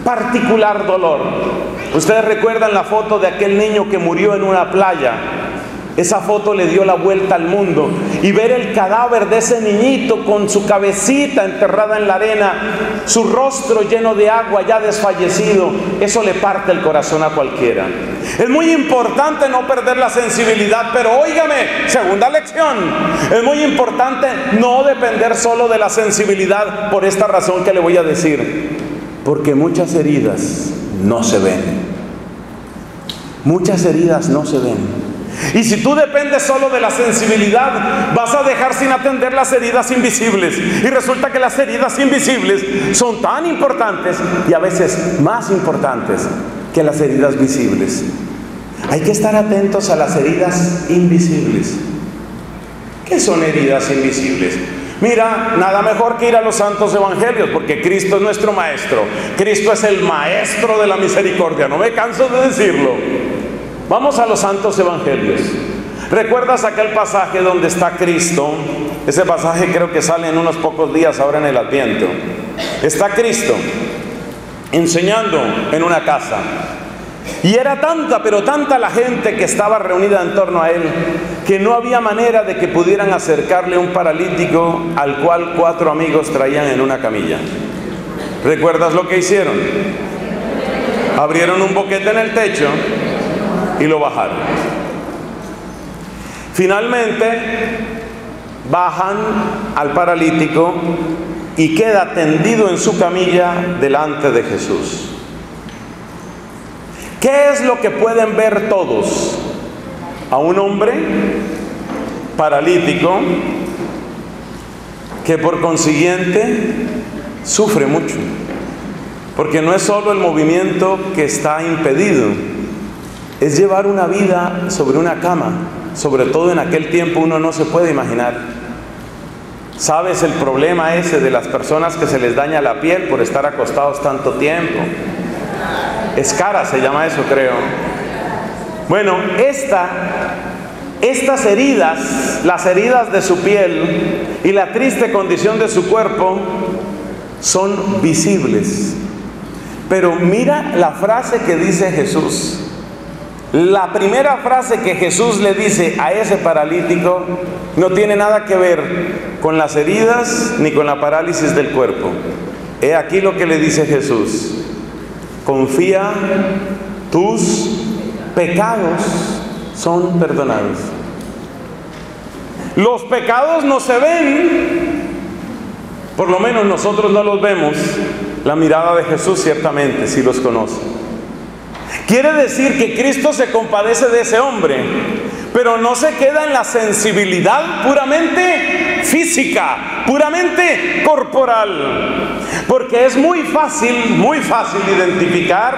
particular dolor. Ustedes recuerdan la foto de aquel niño que murió en una playa. Esa foto le dio la vuelta al mundo, y ver el cadáver de ese niñito con su cabecita enterrada en la arena, su rostro lleno de agua ya desfallecido, eso le parte el corazón a cualquiera. Es muy importante no perder la sensibilidad, pero óigame, segunda lección, es muy importante no depender solo de la sensibilidad, por esta razón que le voy a decir, porque muchas heridas no se ven. Muchas heridas no se ven. Y si tú dependes solo de la sensibilidad, vas a dejar sin atender las heridas invisibles. Y resulta que las heridas invisibles son tan importantes, y a veces más importantes que las heridas visibles. Hay que estar atentos a las heridas invisibles. ¿Qué son heridas invisibles? Mira, nada mejor que ir a los santos evangelios, porque Cristo es nuestro maestro. Cristo es el maestro de la misericordia, no me canso de decirlo. Vamos a los santos evangelios. ¿Recuerdas aquel pasaje donde está Cristo? Ese pasaje creo que sale en unos pocos días ahora en el Adviento. Está Cristo enseñando en una casa. Y era tanta, pero tanta la gente que estaba reunida en torno a él, que no había manera de que pudieran acercarle un paralítico al cual cuatro amigos traían en una camilla. ¿Recuerdas lo que hicieron? Abrieron un boquete en el techo y lo bajaron. Finalmente bajan al paralítico y queda tendido en su camilla delante de Jesús. ¿Qué es lo que pueden ver todos? A un hombre paralítico que por consiguiente sufre mucho, porque no es solo el movimiento que está impedido, es llevar una vida sobre una cama. Sobre todo en aquel tiempo uno no se puede imaginar. ¿Sabes el problema ese de las personas que se les daña la piel por estar acostados tanto tiempo? Escara se llama eso, creo. Bueno, esta, estas heridas, las heridas de su piel y la triste condición de su cuerpo son visibles. Pero mira la frase que dice Jesús. La primera frase que Jesús le dice a ese paralítico no tiene nada que ver con las heridas ni con la parálisis del cuerpo. He aquí lo que le dice Jesús: confía, tus pecados son perdonados. Los pecados no se ven, por lo menos nosotros no los vemos. La mirada de Jesús ciertamente sí los conoce. Quiere decir que Cristo se compadece de ese hombre, pero no se queda en la sensibilidad puramente física, puramente corporal, porque es muy fácil, muy fácil identificar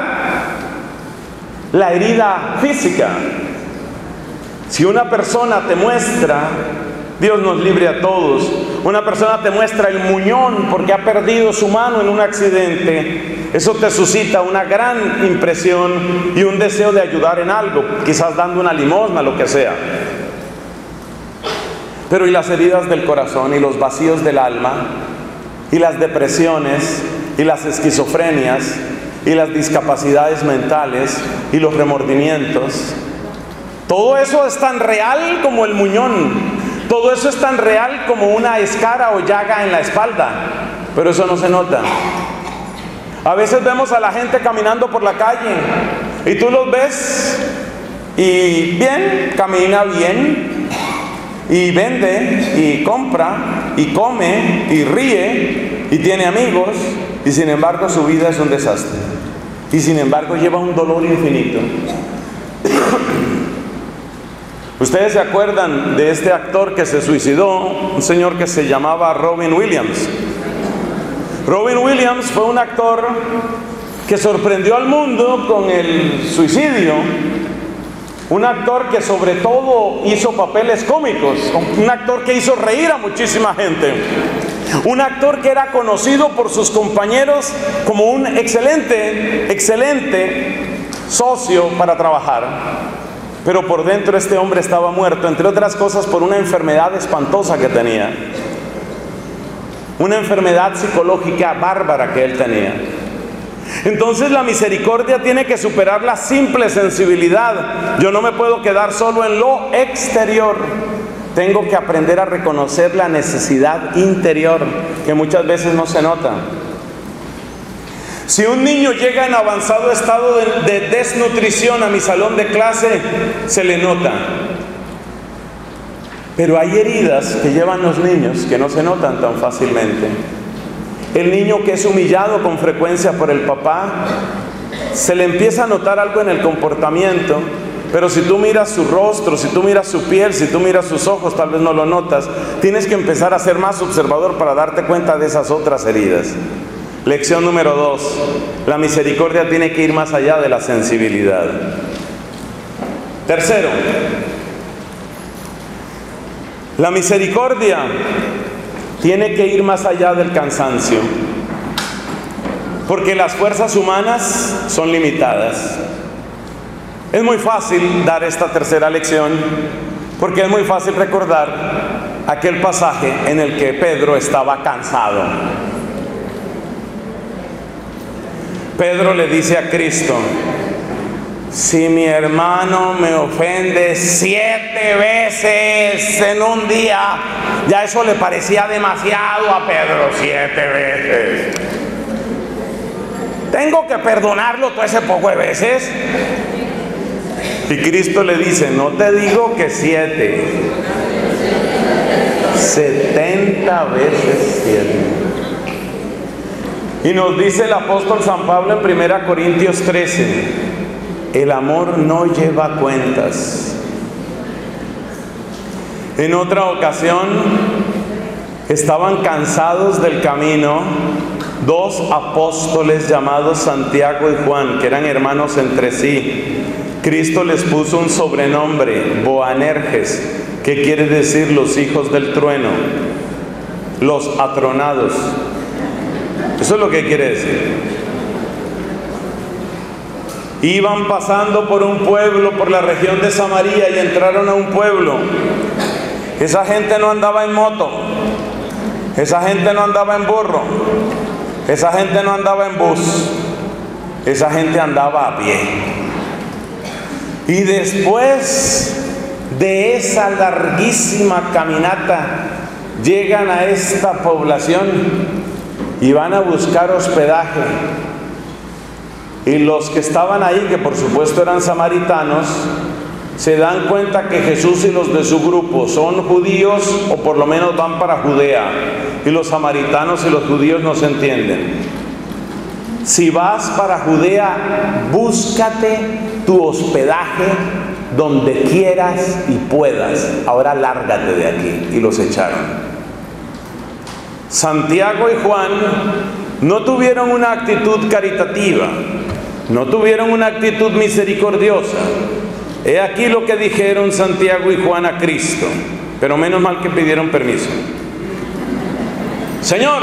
la herida física. Si una persona te muestra, Dios nos libre a todos, una persona te muestra el muñón porque ha perdido su mano en un accidente, eso te suscita una gran impresión y un deseo de ayudar en algo, quizás dando una limosna, lo que sea. Pero ¿y las heridas del corazón y los vacíos del alma y las depresiones y las esquizofrenias y las discapacidades mentales y los remordimientos? Todo eso es tan real como el muñón. Todo eso es tan real como una escara o llaga en la espalda, pero eso no se nota. A veces vemos a la gente caminando por la calle y tú los ves y bien, camina bien y vende y compra y come y ríe y tiene amigos, y sin embargo su vida es un desastre, y sin embargo lleva un dolor infinito. Ustedes se acuerdan de este actor que se suicidó, un señor que se llamaba Robin Williams. Robin Williams fue un actor que sorprendió al mundo con el suicidio. Un actor que sobre todo hizo papeles cómicos, un actor que hizo reír a muchísima gente. Un actor que era conocido por sus compañeros como un excelente, excelente socio para trabajar. Pero por dentro este hombre estaba muerto, entre otras cosas por una enfermedad espantosa que tenía. Una enfermedad psicológica bárbara que él tenía. Entonces la misericordia tiene que superar la simple sensibilidad. Yo no me puedo quedar solo en lo exterior. Tengo que aprender a reconocer la necesidad interior, que muchas veces no se nota. Si un niño llega en avanzado estado de, de desnutrición a mi salón de clase, se le nota. Pero hay heridas que llevan los niños que no se notan tan fácilmente. El niño que es humillado con frecuencia por el papá, se le empieza a notar algo en el comportamiento, pero si tú miras su rostro, si tú miras su piel, si tú miras sus ojos, tal vez no lo notas. Tienes que empezar a ser más observador para darte cuenta de esas otras heridas. Lección número dos. La misericordia tiene que ir más allá de la sensibilidad. Tercero, la misericordia tiene que ir más allá del cansancio, porque las fuerzas humanas son limitadas. Es muy fácil dar esta tercera lección, porque es muy fácil recordar aquel pasaje en el que Pedro estaba cansado. Pedro le dice a Cristo: si mi hermano me ofende siete veces en un día, ya eso le parecía demasiado a Pedro, siete veces. ¿Tengo que perdonarlo todo ese poco de veces? Y Cristo le dice: no te digo que siete, setenta veces siete. Y nos dice el apóstol San Pablo en primera Corintios trece: el amor no lleva cuentas. En otra ocasión, estaban cansados del camino dos apóstoles llamados Santiago y Juan, que eran hermanos entre sí. Cristo les puso un sobrenombre, Boanerges, que quiere decir los hijos del trueno, los atronados. Eso es lo que quiere decir. Iban pasando por un pueblo, por la región de Samaria, y entraron a un pueblo. Esa gente no andaba en moto, esa gente no andaba en burro, esa gente no andaba en bus, esa gente andaba a pie. Y después de esa larguísima caminata, llegan a esta población y van a buscar hospedaje. Y los que estaban ahí, que por supuesto eran samaritanos, se dan cuenta que Jesús y los de su grupo son judíos, o por lo menos van para Judea, y los samaritanos y los judíos no se entienden. Si vas para Judea, búscate tu hospedaje donde quieras y puedas. Ahora lárgate de aquí. Y los echaron. Santiago y Juan no tuvieron una actitud caritativa, no tuvieron una actitud misericordiosa. He aquí lo que dijeron Santiago y Juan a Cristo, pero menos mal que pidieron permiso. Señor,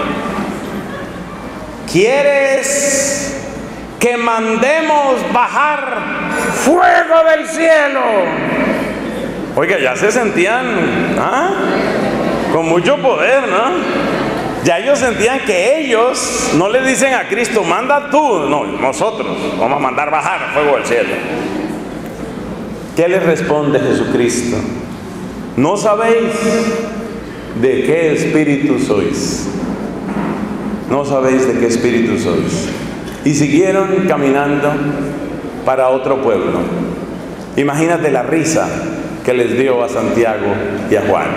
¿quieres que mandemos bajar fuego del cielo? Oiga, ya se sentían ¿ah? con mucho poder, ¿no? Ya ellos sentían que ellos no le dicen a Cristo: manda tú, no, nosotros vamos a mandar bajar fuego del cielo. ¿Qué les responde Jesucristo? ¿No sabéis de qué espíritu sois? No sabéis de qué espíritu sois. Y siguieron caminando para otro pueblo. Imagínate la risa que les dio a Santiago y a Juan.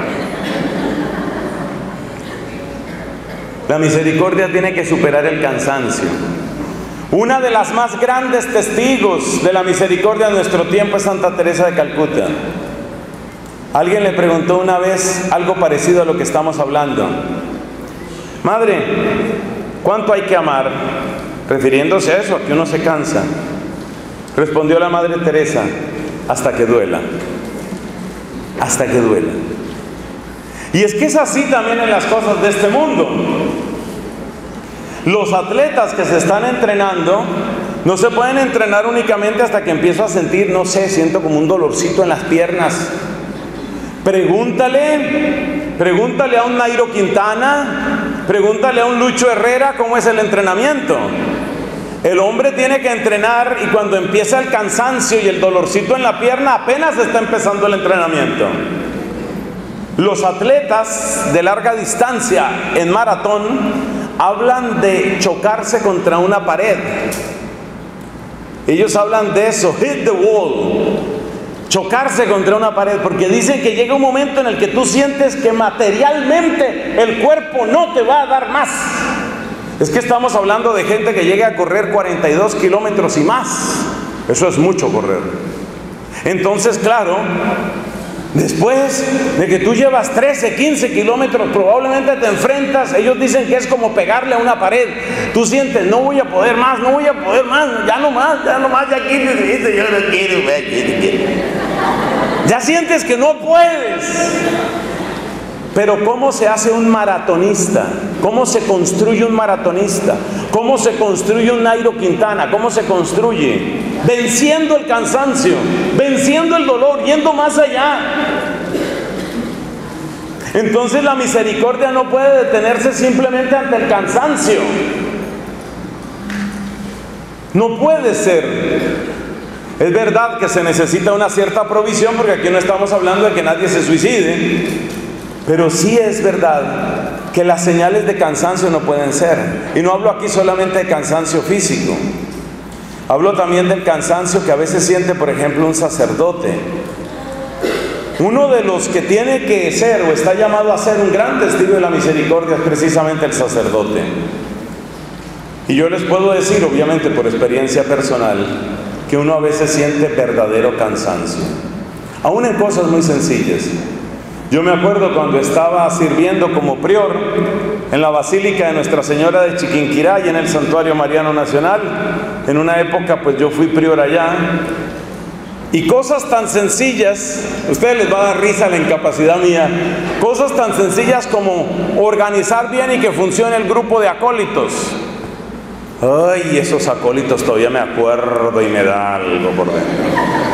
La misericordia tiene que superar el cansancio. Una de las más grandes testigos de la misericordia de nuestro tiempo es Santa Teresa de Calcuta. Alguien le preguntó una vez algo parecido a lo que estamos hablando: madre, ¿cuánto hay que amar? Refiriéndose a eso, a que uno se cansa. Respondió la Madre Teresa: hasta que duela. Hasta que duela. Y es que es así también en las cosas de este mundo. Los atletas que se están entrenando no se pueden entrenar únicamente hasta que empiezo a sentir, no sé, siento como un dolorcito en las piernas. Pregúntale, pregúntale a un Nairo Quintana, pregúntale a un Lucho Herrera cómo es el entrenamiento. El hombre tiene que entrenar y cuando empieza el cansancio y el dolorcito en la pierna, apenas está empezando el entrenamiento. Los atletas de larga distancia en maratón hablan de chocarse contra una pared. Ellos hablan de eso, hit the wall, chocarse contra una pared, porque dicen que llega un momento en el que tú sientes que materialmente el cuerpo no te va a dar más. Es que estamos hablando de gente que llega a correr cuarenta y dos kilómetros y más. Eso es mucho correr. Entonces, claro, después de que tú llevas trece, quince kilómetros, probablemente te enfrentas, ellos dicen que es como pegarle a una pared. Tú sientes, no voy a poder más, no voy a poder más, ya no más, ya no más, ya quiero, yo no quiero, quiero, quiero. Ya sientes que no puedes. Pero ¿cómo se hace un maratonista? ¿Cómo se construye un maratonista? ¿Cómo se construye un Nairo Quintana? ¿Cómo se construye? Venciendo el cansancio, venciendo el dolor, yendo más allá. Entonces la misericordia no puede detenerse simplemente ante el cansancio. No puede ser. Es verdad que se necesita una cierta provisión, porque aquí no estamos hablando de que nadie se suicide. Pero sí es verdad que las señales de cansancio no pueden ser. Y no hablo aquí solamente de cansancio físico. Hablo también del cansancio que a veces siente, por ejemplo, un sacerdote. Uno de los que tiene que ser o está llamado a ser un gran testigo de la misericordia es precisamente el sacerdote. Y yo les puedo decir, obviamente por experiencia personal, que uno a veces siente verdadero cansancio. Aún en cosas muy sencillas. Yo me acuerdo cuando estaba sirviendo como prior en la Basílica de Nuestra Señora de Chiquinquirá y en el Santuario Mariano Nacional. En una época pues yo fui prior allá. Y cosas tan sencillas, a ustedes les va a dar risa la incapacidad mía, cosas tan sencillas como organizar bien y que funcione el grupo de acólitos. Ay, esos acólitos todavía me acuerdo y me da algo por dentro.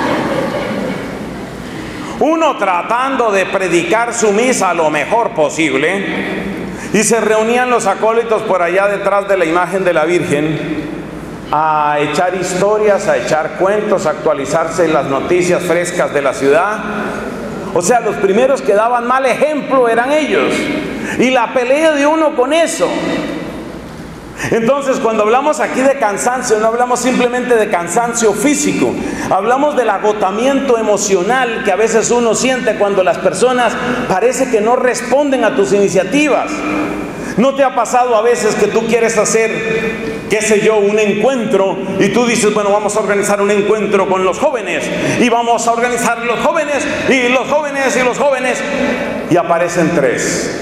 Uno tratando de predicar su misa lo mejor posible, y se reunían los acólitos por allá detrás de la imagen de la Virgen a echar historias, a echar cuentos, a actualizarse en las noticias frescas de la ciudad. O sea, los primeros que daban mal ejemplo eran ellos, y la pelea de uno con eso. Entonces, cuando hablamos aquí de cansancio, no hablamos simplemente de cansancio físico, hablamos del agotamiento emocional que a veces uno siente cuando las personas parece que no responden a tus iniciativas. ¿No te ha pasado a veces que tú quieres hacer, qué sé yo, un encuentro y tú dices, bueno, vamos a organizar un encuentro con los jóvenes y vamos a organizar los jóvenes y los jóvenes y los jóvenes, y aparecen tres,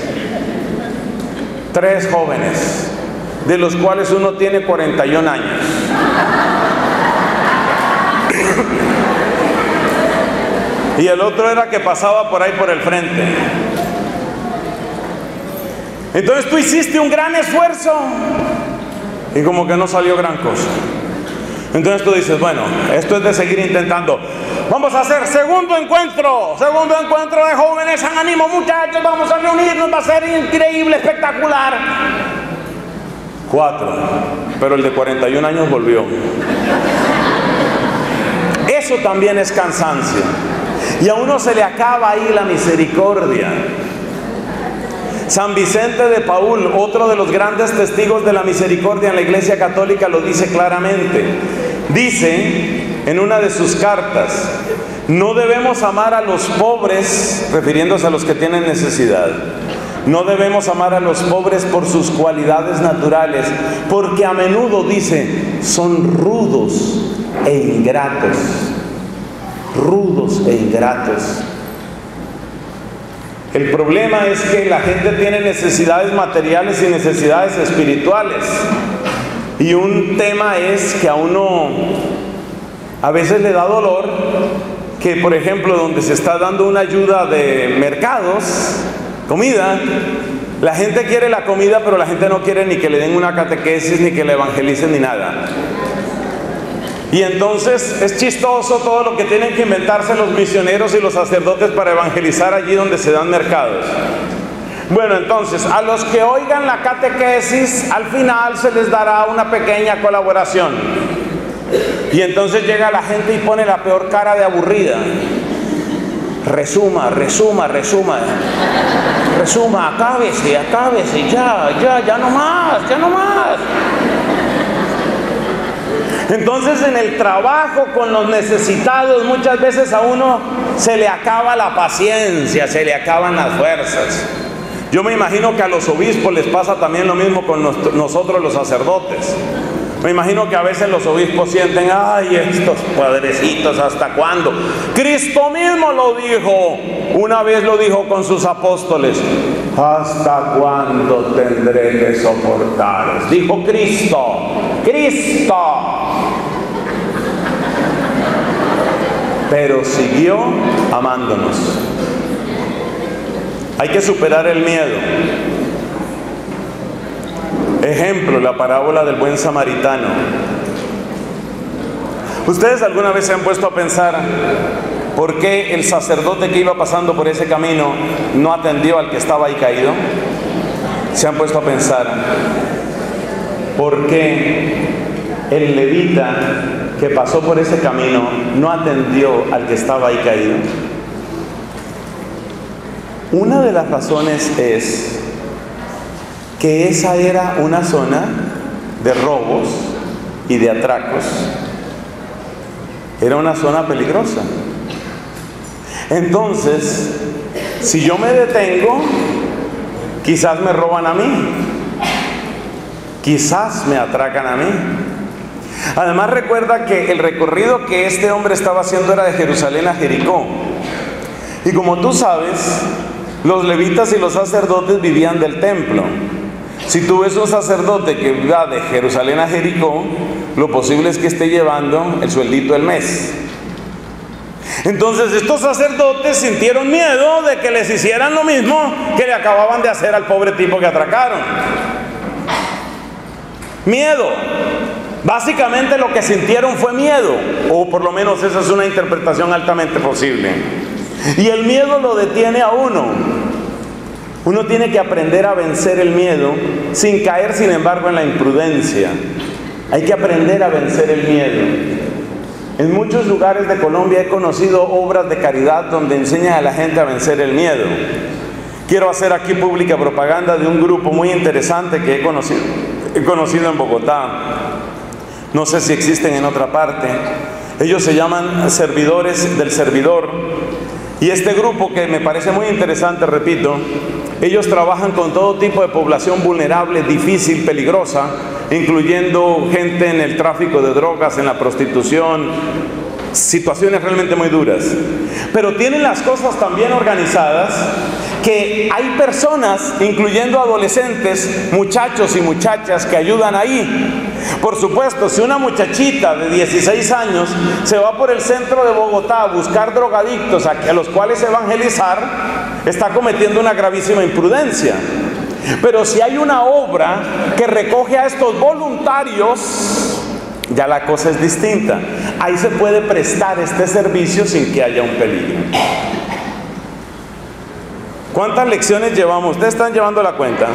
tres jóvenes, de los cuales uno tiene cuarenta y un años. Y el otro era que pasaba por ahí por el frente. Entonces tú hiciste un gran esfuerzo y como que no salió gran cosa. Entonces tú dices, bueno, esto es de seguir intentando. Vamos a hacer segundo encuentro, segundo encuentro de jóvenes. Ánimo, muchachos, vamos a reunirnos, va a ser increíble, espectacular. Cuatro, pero el de cuarenta y un años volvió. Eso también es cansancio. Y a uno se le acaba ahí la misericordia. San Vicente de Paúl, otro de los grandes testigos de la misericordia en la Iglesia Católica, lo dice claramente. Dice en una de sus cartas: no debemos amar a los pobres, refiriéndose a los que tienen necesidad. No debemos amar a los pobres por sus cualidades naturales, porque a menudo, dice, son rudos e ingratos. Rudos e ingratos. El problema es que la gente tiene necesidades materiales y necesidades espirituales. Y un tema es que a uno a veces le da dolor que, por ejemplo, donde se está dando una ayuda de mercados, comida, la gente quiere la comida, pero la gente no quiere ni que le den una catequesis, ni que le evangelicen, ni nada. Y entonces es chistoso todo lo que tienen que inventarse los misioneros y los sacerdotes para evangelizar allí donde se dan mercados. Bueno, entonces, a los que oigan la catequesis, al final se les dará una pequeña colaboración. Y entonces llega la gente y pone la peor cara de aburrida. Resuma, resuma, resuma. Resuma, acábese, acábese, ya, ya, ya no más, ya no más. Entonces en el trabajo con los necesitados muchas veces a uno se le acaba la paciencia, se le acaban las fuerzas. Yo me imagino que a los obispos les pasa también lo mismo con nos- nosotros los sacerdotes. Me imagino que a veces los obispos sienten, ay, estos padrecitos, ¿hasta cuándo? Cristo mismo lo dijo, una vez lo dijo con sus apóstoles, ¿hasta cuándo tendré que soportaros? Dijo Cristo, Cristo. Pero siguió amándonos. Hay que superar el miedo. Ejemplo, la parábola del buen samaritano. ¿Ustedes alguna vez se han puesto a pensar por qué el sacerdote que iba pasando por ese camino no atendió al que estaba ahí caído? ¿Se han puesto a pensar por qué el levita que pasó por ese camino no atendió al que estaba ahí caído? Una de las razones es que esa era una zona de robos y de atracos. Era una zona peligrosa. Entonces, si yo me detengo, quizás me roban a mí, quizás me atracan a mí. Además, recuerda que el recorrido que este hombre estaba haciendo era de Jerusalén a Jericó. Y como tú sabes, los levitas y los sacerdotes vivían del templo. Si tú ves un sacerdote que va de Jerusalén a Jericó, lo posible es que esté llevando el sueldito del mes. Entonces estos sacerdotes sintieron miedo de que les hicieran lo mismo que le acababan de hacer al pobre tipo que atracaron. Miedo. Básicamente lo que sintieron fue miedo, o por lo menos esa es una interpretación altamente posible. Y el miedo lo detiene a uno. Uno tiene que aprender a vencer el miedo sin caer, sin embargo, en la imprudencia. Hay que aprender a vencer el miedo. En muchos lugares de Colombia he conocido obras de caridad donde enseñan a la gente a vencer el miedo. Quiero hacer aquí pública propaganda de un grupo muy interesante que he conocido, he conocido en Bogotá. No sé si existen en otra parte. Ellos se llaman Servidores del Servidor. Y este grupo, que me parece muy interesante, repito, ellos trabajan con todo tipo de población vulnerable, difícil, peligrosa, incluyendo gente en el tráfico de drogas, en la prostitución, situaciones realmente muy duras. Pero tienen las cosas tan bien organizadas que hay personas, incluyendo adolescentes, muchachos y muchachas, que ayudan ahí. Por supuesto, si una muchachita de dieciséis años se va por el centro de Bogotá a buscar drogadictos a los cuales evangelizar, está cometiendo una gravísima imprudencia. Pero si hay una obra que recoge a estos voluntarios, ya la cosa es distinta. Ahí se puede prestar este servicio sin que haya un peligro. ¿Cuántas lecciones llevamos? ¿Ustedes están llevando la cuenta?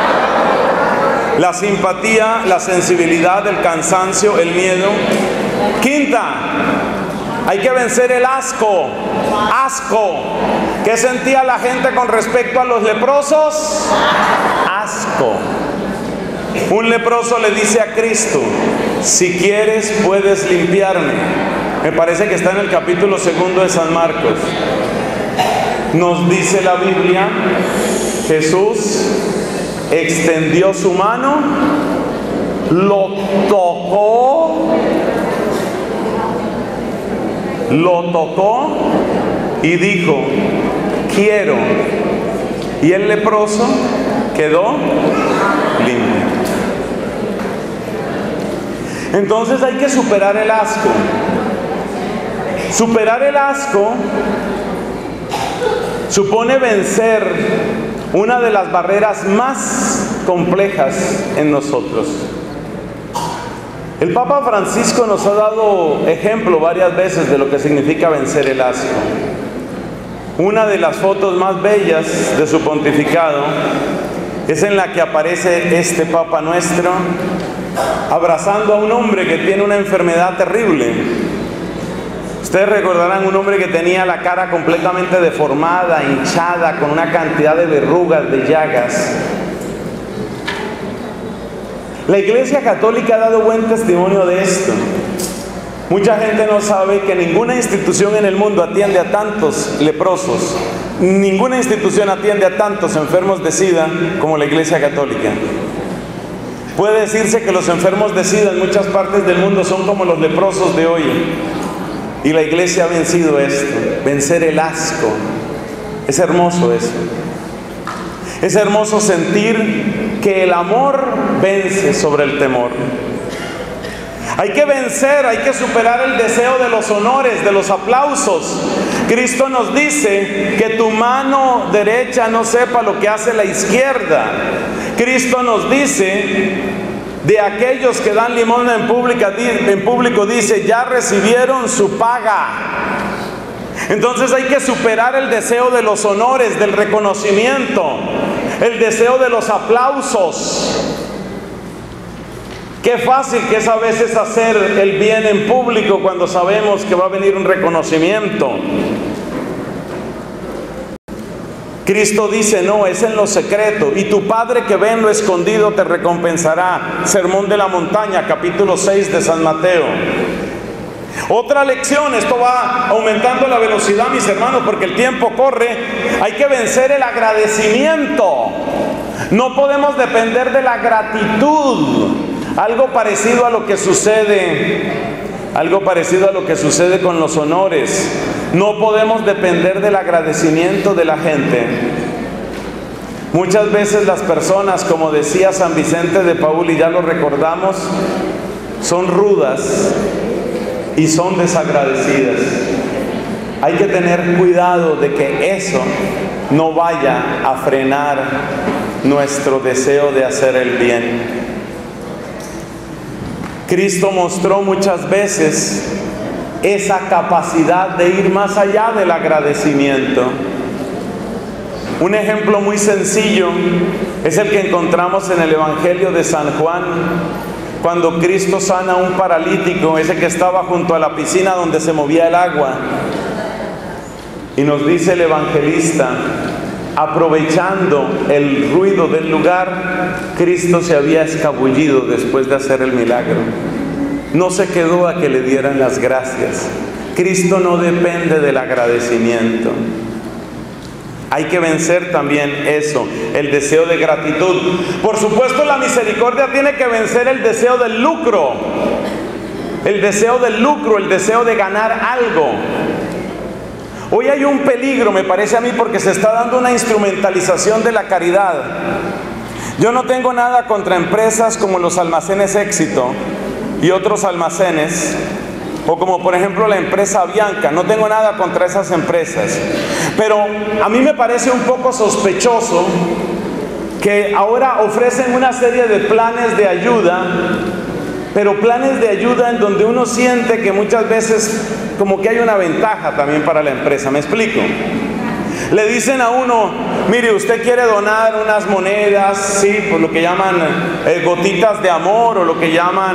La simpatía, la sensibilidad, el cansancio, el miedo. Quinta, hay que vencer el asco. Asco. ¿Qué sentía la gente con respecto a los leprosos? Asco. Un leproso le dice a Cristo, si quieres puedes limpiarme. Me parece que está en el capítulo segundo de San Marcos. Nos dice la Biblia, Jesús extendió su mano, lo tocó, lo tocó y dijo, quiero. Y el leproso quedó limpio. Entonces hay que superar el asco. Superar el asco supone vencer una de las barreras más complejas en nosotros. El Papa Francisco nos ha dado ejemplo varias veces de lo que significa vencer el asco. Una de las fotos más bellas de su pontificado es en la que aparece este Papa nuestro abrazando a un hombre que tiene una enfermedad terrible. Ustedes recordarán un hombre que tenía la cara completamente deformada, hinchada, con una cantidad de verrugas, de llagas. La Iglesia Católica ha dado buen testimonio de esto. Mucha gente no sabe que ninguna institución en el mundo atiende a tantos leprosos, ninguna institución atiende a tantos enfermos de SIDA como la Iglesia Católica. Puede decirse que los enfermos de SIDA en muchas partes del mundo son como los leprosos de hoy. Y la Iglesia ha vencido esto, vencer el asco. Es hermoso eso. Es hermoso sentir que el amor vence sobre el temor. Hay que vencer, hay que superar el deseo de los honores, de los aplausos. Cristo nos dice que tu mano derecha no sepa lo que hace la izquierda. Cristo nos dice de aquellos que dan limosna en público, en público dice, ya recibieron su paga. Entonces hay que superar el deseo de los honores, del reconocimiento, el deseo de los aplausos. Qué fácil que es a veces hacer el bien en público cuando sabemos que va a venir un reconocimiento. Cristo dice, no, es en lo secreto, y tu Padre que ve en lo escondido te recompensará. Sermón de la Montaña, capítulo seis de San Mateo. Otra lección, esto va aumentando la velocidad, mis hermanos, porque el tiempo corre. Hay que vencer el agradecimiento. No podemos depender de la gratitud. Algo parecido a lo que sucede, algo parecido a lo que sucede con los honores. No podemos depender del agradecimiento de la gente. Muchas veces las personas, como decía San Vicente de Paúl, y ya lo recordamos, son rudas y son desagradecidas. Hay que tener cuidado de que eso no vaya a frenar nuestro deseo de hacer el bien. Cristo mostró muchas veces esa capacidad de ir más allá del agradecimiento. Un ejemplo muy sencillo es el que encontramos en el Evangelio de San Juan, cuando Cristo sana a un paralítico, ese que estaba junto a la piscina donde se movía el agua. Y nos dice el evangelista, aprovechando el ruido del lugar, Cristo se había escabullido después de hacer el milagro. No se quedó a que le dieran las gracias. Cristo no depende del agradecimiento. Hay que vencer también eso, el deseo de gratitud. Por supuesto, la misericordia tiene que vencer el deseo del lucro. El deseo del lucro, el deseo de ganar algo. Hoy hay un peligro, me parece a mí, porque se está dando una instrumentalización de la caridad. Yo no tengo nada contra empresas como los almacenes Éxito y otros almacenes, o como por ejemplo la empresa Bianca. No tengo nada contra esas empresas, pero a mí me parece un poco sospechoso que ahora ofrecen una serie de planes de ayuda, pero planes de ayuda en donde uno siente que muchas veces como que hay una ventaja también para la empresa. ¿Me explico? Le dicen a uno, mire, usted quiere donar unas monedas, sí, por lo que llaman eh, gotitas de amor, o lo que llaman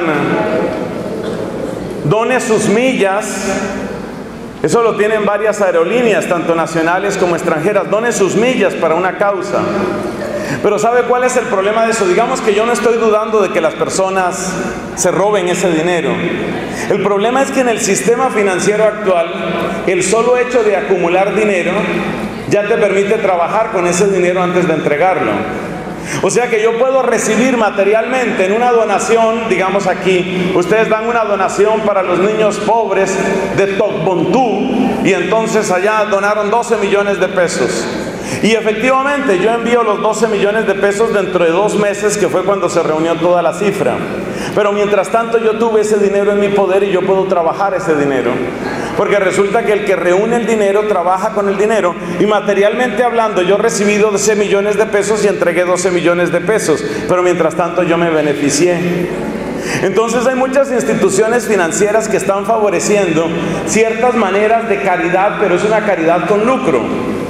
done sus millas. Eso lo tienen varias aerolíneas, tanto nacionales como extranjeras. Done sus millas para una causa. Pero ¿sabe cuál es el problema de eso? Digamos que yo no estoy dudando de que las personas se roben ese dinero. El problema es que en el sistema financiero actual, el solo hecho de acumular dinero ya te permite trabajar con ese dinero antes de entregarlo. O sea que yo puedo recibir materialmente en una donación, digamos aquí, ustedes dan una donación para los niños pobres de Tokbontú, y entonces allá donaron doce millones de pesos. Y efectivamente yo envío los doce millones de pesos dentro de dos meses, que fue cuando se reunió toda la cifra. Pero mientras tanto yo tuve ese dinero en mi poder y yo puedo trabajar ese dinero. Porque resulta que el que reúne el dinero trabaja con el dinero, y materialmente hablando yo recibí doce millones de pesos y entregué doce millones de pesos, pero mientras tanto yo me beneficié. Entonces hay muchas instituciones financieras que están favoreciendo ciertas maneras de caridad, pero es una caridad con lucro.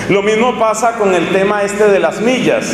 Lo mismo pasa con el tema este de las millas.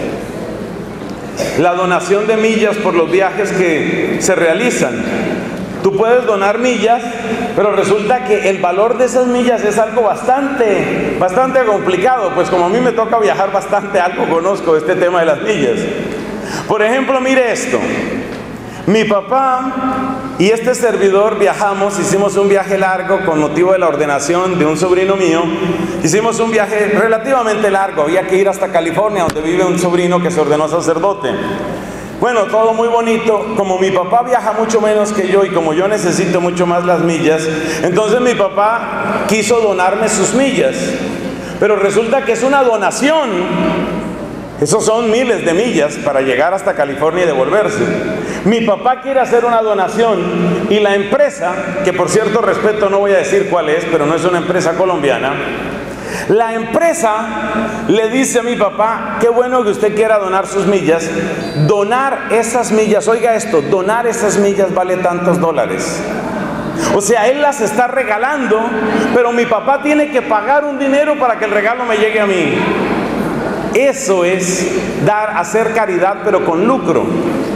La donación de millas por los viajes que se realizan. Tú puedes donar millas, pero resulta que el valor de esas millas es algo bastante, bastante complicado. Pues como a mí me toca viajar bastante, algo conozco de este tema de las millas. Por ejemplo, mire esto. Mi papá y este servidor viajamos, hicimos un viaje largo con motivo de la ordenación de un sobrino mío. Hicimos un viaje relativamente largo, había que ir hasta California, donde vive un sobrino que se ordenó sacerdote. Bueno, todo muy bonito. Como mi papá viaja mucho menos que yo y como yo necesito mucho más las millas, entonces mi papá quiso donarme sus millas. Pero resulta que es una donación. Esos son miles de millas para llegar hasta California y devolverse. Mi papá quiere hacer una donación y la empresa, que por cierto respeto no voy a decir cuál es, pero no es una empresa colombiana, la empresa le dice a mi papá: qué bueno que usted quiera donar sus millas. Donar esas millas, oiga esto, donar esas millas vale tantos dólares. O sea, él las está regalando, pero mi papá tiene que pagar un dinero para que el regalo me llegue a mí. Eso es dar, hacer caridad, pero con lucro.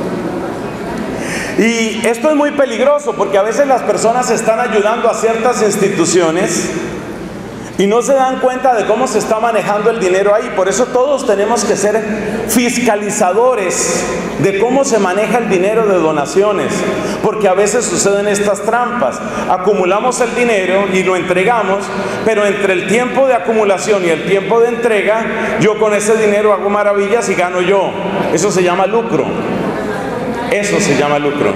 Y esto es muy peligroso porque a veces las personas están ayudando a ciertas instituciones y no se dan cuenta de cómo se está manejando el dinero ahí. Por eso todos tenemos que ser fiscalizadores de cómo se maneja el dinero de donaciones, porque a veces suceden estas trampas. Acumulamos el dinero y lo entregamos, pero entre el tiempo de acumulación y el tiempo de entrega, yo con ese dinero hago maravillas y gano yo. Eso se llama lucro. Eso se llama lucro.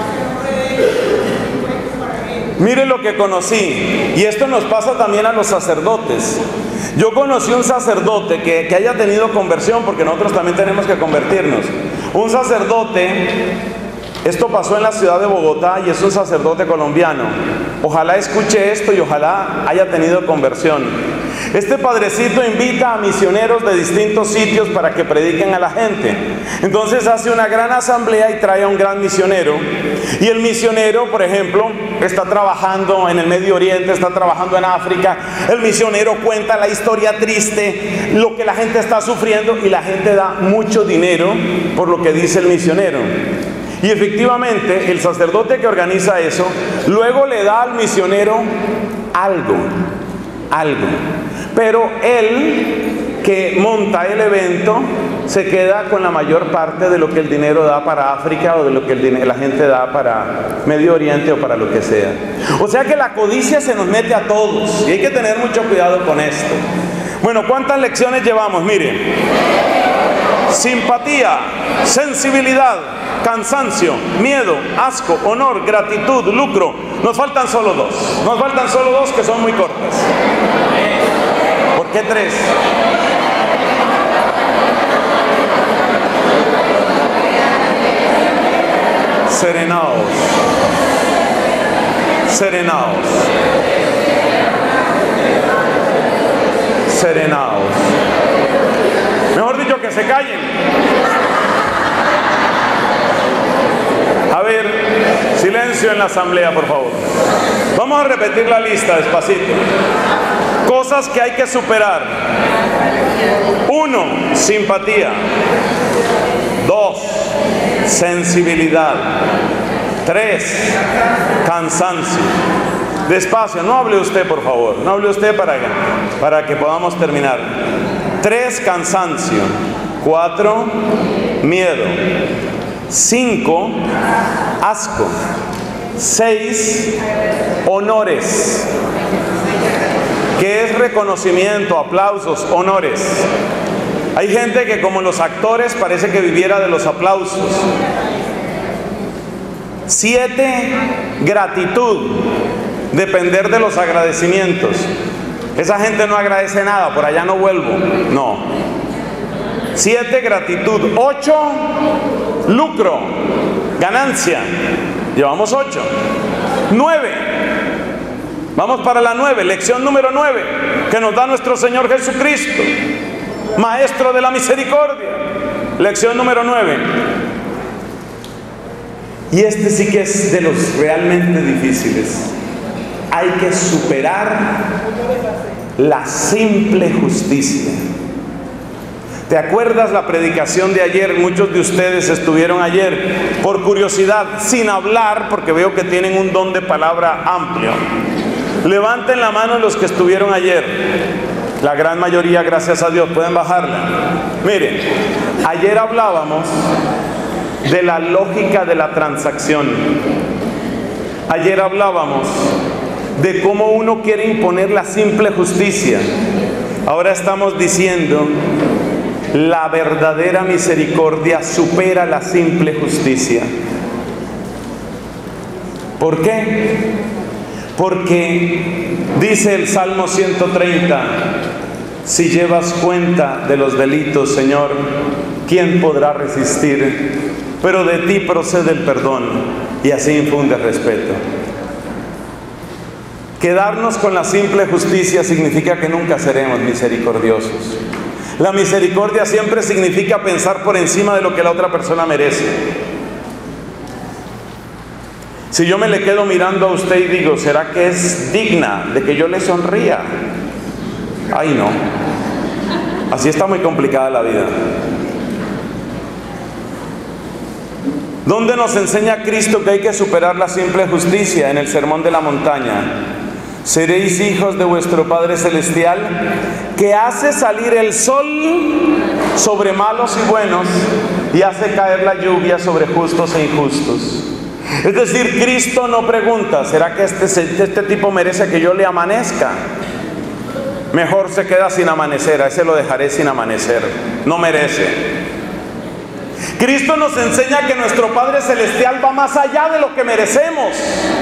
Miren lo que conocí, y esto nos pasa también a los sacerdotes. Yo conocí un sacerdote que, que haya tenido conversión, porque nosotros también tenemos que convertirnos. Un sacerdote, esto pasó en la ciudad de Bogotá y es un sacerdote colombiano. Ojalá escuche esto y ojalá haya tenido conversión. Este padrecito invita a misioneros de distintos sitios para que prediquen a la gente. Entonces hace una gran asamblea y trae a un gran misionero. Y el misionero, por ejemplo, está trabajando en el Medio Oriente, está trabajando en África. El misionero cuenta la historia triste, lo que la gente está sufriendo, y la gente da mucho dinero por lo que dice el misionero. Y efectivamente, el sacerdote que organiza eso, luego le da al misionero algo, algo. Pero él, que monta el evento, se queda con la mayor parte de lo que el dinero da para África o de lo que el dinero, la gente da para Medio Oriente o para lo que sea. O sea que la codicia se nos mete a todos y hay que tener mucho cuidado con esto. Bueno, ¿cuántas lecciones llevamos? Miren: simpatía, sensibilidad, cansancio, miedo, asco, honor, gratitud, lucro. Nos faltan solo dos. Nos faltan solo dos que son muy cortas. ¿Por qué tres? Serenaos. Serenaos. Serenaos. Mejor dicho, que se callen. A ver, silencio en la asamblea, por favor. Vamos a repetir la lista despacito. Cosas que hay que superar. Uno, simpatía. Dos, sensibilidad. Tres, cansancio. Despacio, no hable usted, por favor. No hable usted para, para que podamos terminar. Tres, cansancio. Cuatro, miedo. Cinco, asco. Seis, honores. ¿Qué es reconocimiento, aplausos, honores? Hay gente que, como los actores, parece que viviera de los aplausos. Siete, gratitud. Depender de los agradecimientos. Esa gente no agradece nada, por allá no vuelvo. No. Siete, gratitud. Ocho, lucro, ganancia. Llevamos ocho. Nueve. Vamos para la nueve, lección número nueve, que nos da nuestro Señor Jesucristo, Maestro de la misericordia. Lección número nueve. Y este sí que es de los realmente difíciles. hay que superar la simple justicia. ¿Te acuerdas la predicación de ayer? Muchos de ustedes estuvieron ayer por curiosidad, sin hablar, porque veo que tienen un don de palabra amplio. Levanten la mano los que estuvieron ayer. La gran mayoría, gracias a Dios, pueden bajarla. Miren, ayer hablábamos de la lógica de la transacción. Ayer hablábamos de cómo uno quiere imponer la simple justicia. Ahora estamos diciendo: la verdadera misericordia supera la simple justicia. ¿Por qué? Porque dice el Salmo ciento treinta: si llevas cuenta de los delitos, Señor, ¿quién podrá resistir? Pero de ti procede el perdón, y así infunde respeto. Quedarnos con la simple justicia significa que nunca seremos misericordiosos. La misericordia siempre significa pensar por encima de lo que la otra persona merece. Si yo me le quedo mirando a usted y digo: ¿será que es digna de que yo le sonría? Ay, no. Así está muy complicada la vida. ¿Dónde nos enseña Cristo que hay que superar la simple justicia? En el Sermón de la Montaña. Seréis hijos de vuestro Padre Celestial, que hace salir el sol sobre malos y buenos, y hace caer la lluvia sobre justos e injustos. Es decir, Cristo no pregunta: ¿será que este, este tipo merece que yo le amanezca? Mejor se queda sin amanecer, a ese lo dejaré sin amanecer. No merece. Cristo nos enseña que nuestro Padre Celestial va más allá de lo que merecemos.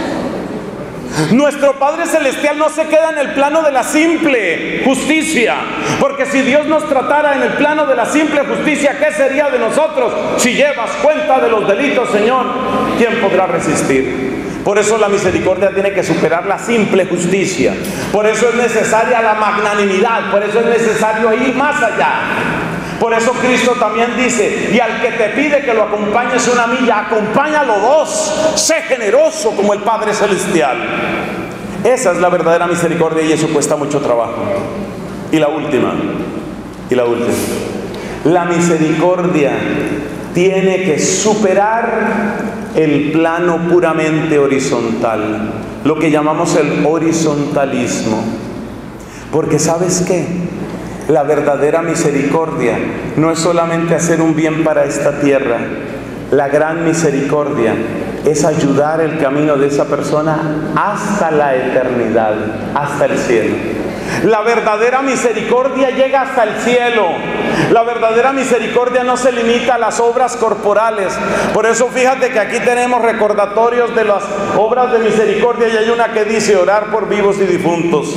Nuestro Padre Celestial no se queda en el plano de la simple justicia, porque si Dios nos tratara en el plano de la simple justicia, ¿qué sería de nosotros? Si llevas cuenta de los delitos, Señor, ¿quién podrá resistir? Por eso la misericordia tiene que superar la simple justicia. Por eso es necesaria la magnanimidad. Por eso es necesario ir más allá. Por eso Cristo también dice: y al que te pide que lo acompañes una milla, acompáñalo dos. Sé generoso como el Padre Celestial. Esa es la verdadera misericordia, y eso cuesta mucho trabajo. Y la última, y la última. La misericordia tiene que superar el plano puramente horizontal, lo que llamamos el horizontalismo. Porque ¿sabes qué? La verdadera misericordia no es solamente hacer un bien para esta tierra. La gran misericordia es ayudar el camino de esa persona hasta la eternidad, hasta el cielo. La verdadera misericordia llega hasta el cielo. La verdadera misericordia no se limita a las obras corporales. Por eso fíjate que aquí tenemos recordatorios de las obras de misericordia, y hay una que dice: orar por vivos y difuntos.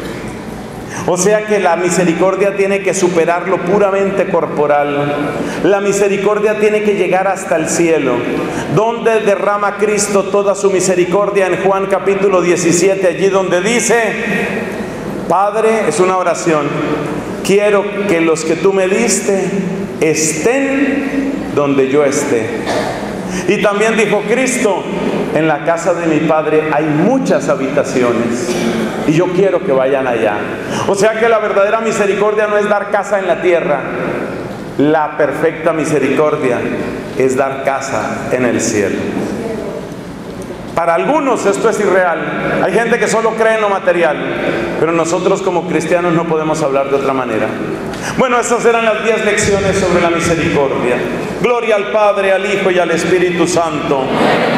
O sea que la misericordia tiene que superar lo puramente corporal. La misericordia tiene que llegar hasta el cielo. ¿Dónde derrama Cristo toda su misericordia? En Juan capítulo diecisiete, allí donde dice: Padre, es una oración, quiero que los que tú me diste estén donde yo esté. Y también dijo Cristo: en la casa de mi Padre hay muchas habitaciones, y yo quiero que vayan allá. O sea que la verdadera misericordia no es dar casa en la tierra. La perfecta misericordia es dar casa en el cielo. Para algunos esto es irreal. Hay gente que solo cree en lo material, pero nosotros como cristianos no podemos hablar de otra manera. Bueno, esas eran las diez lecciones sobre la misericordia. Gloria al Padre, al Hijo y al Espíritu Santo.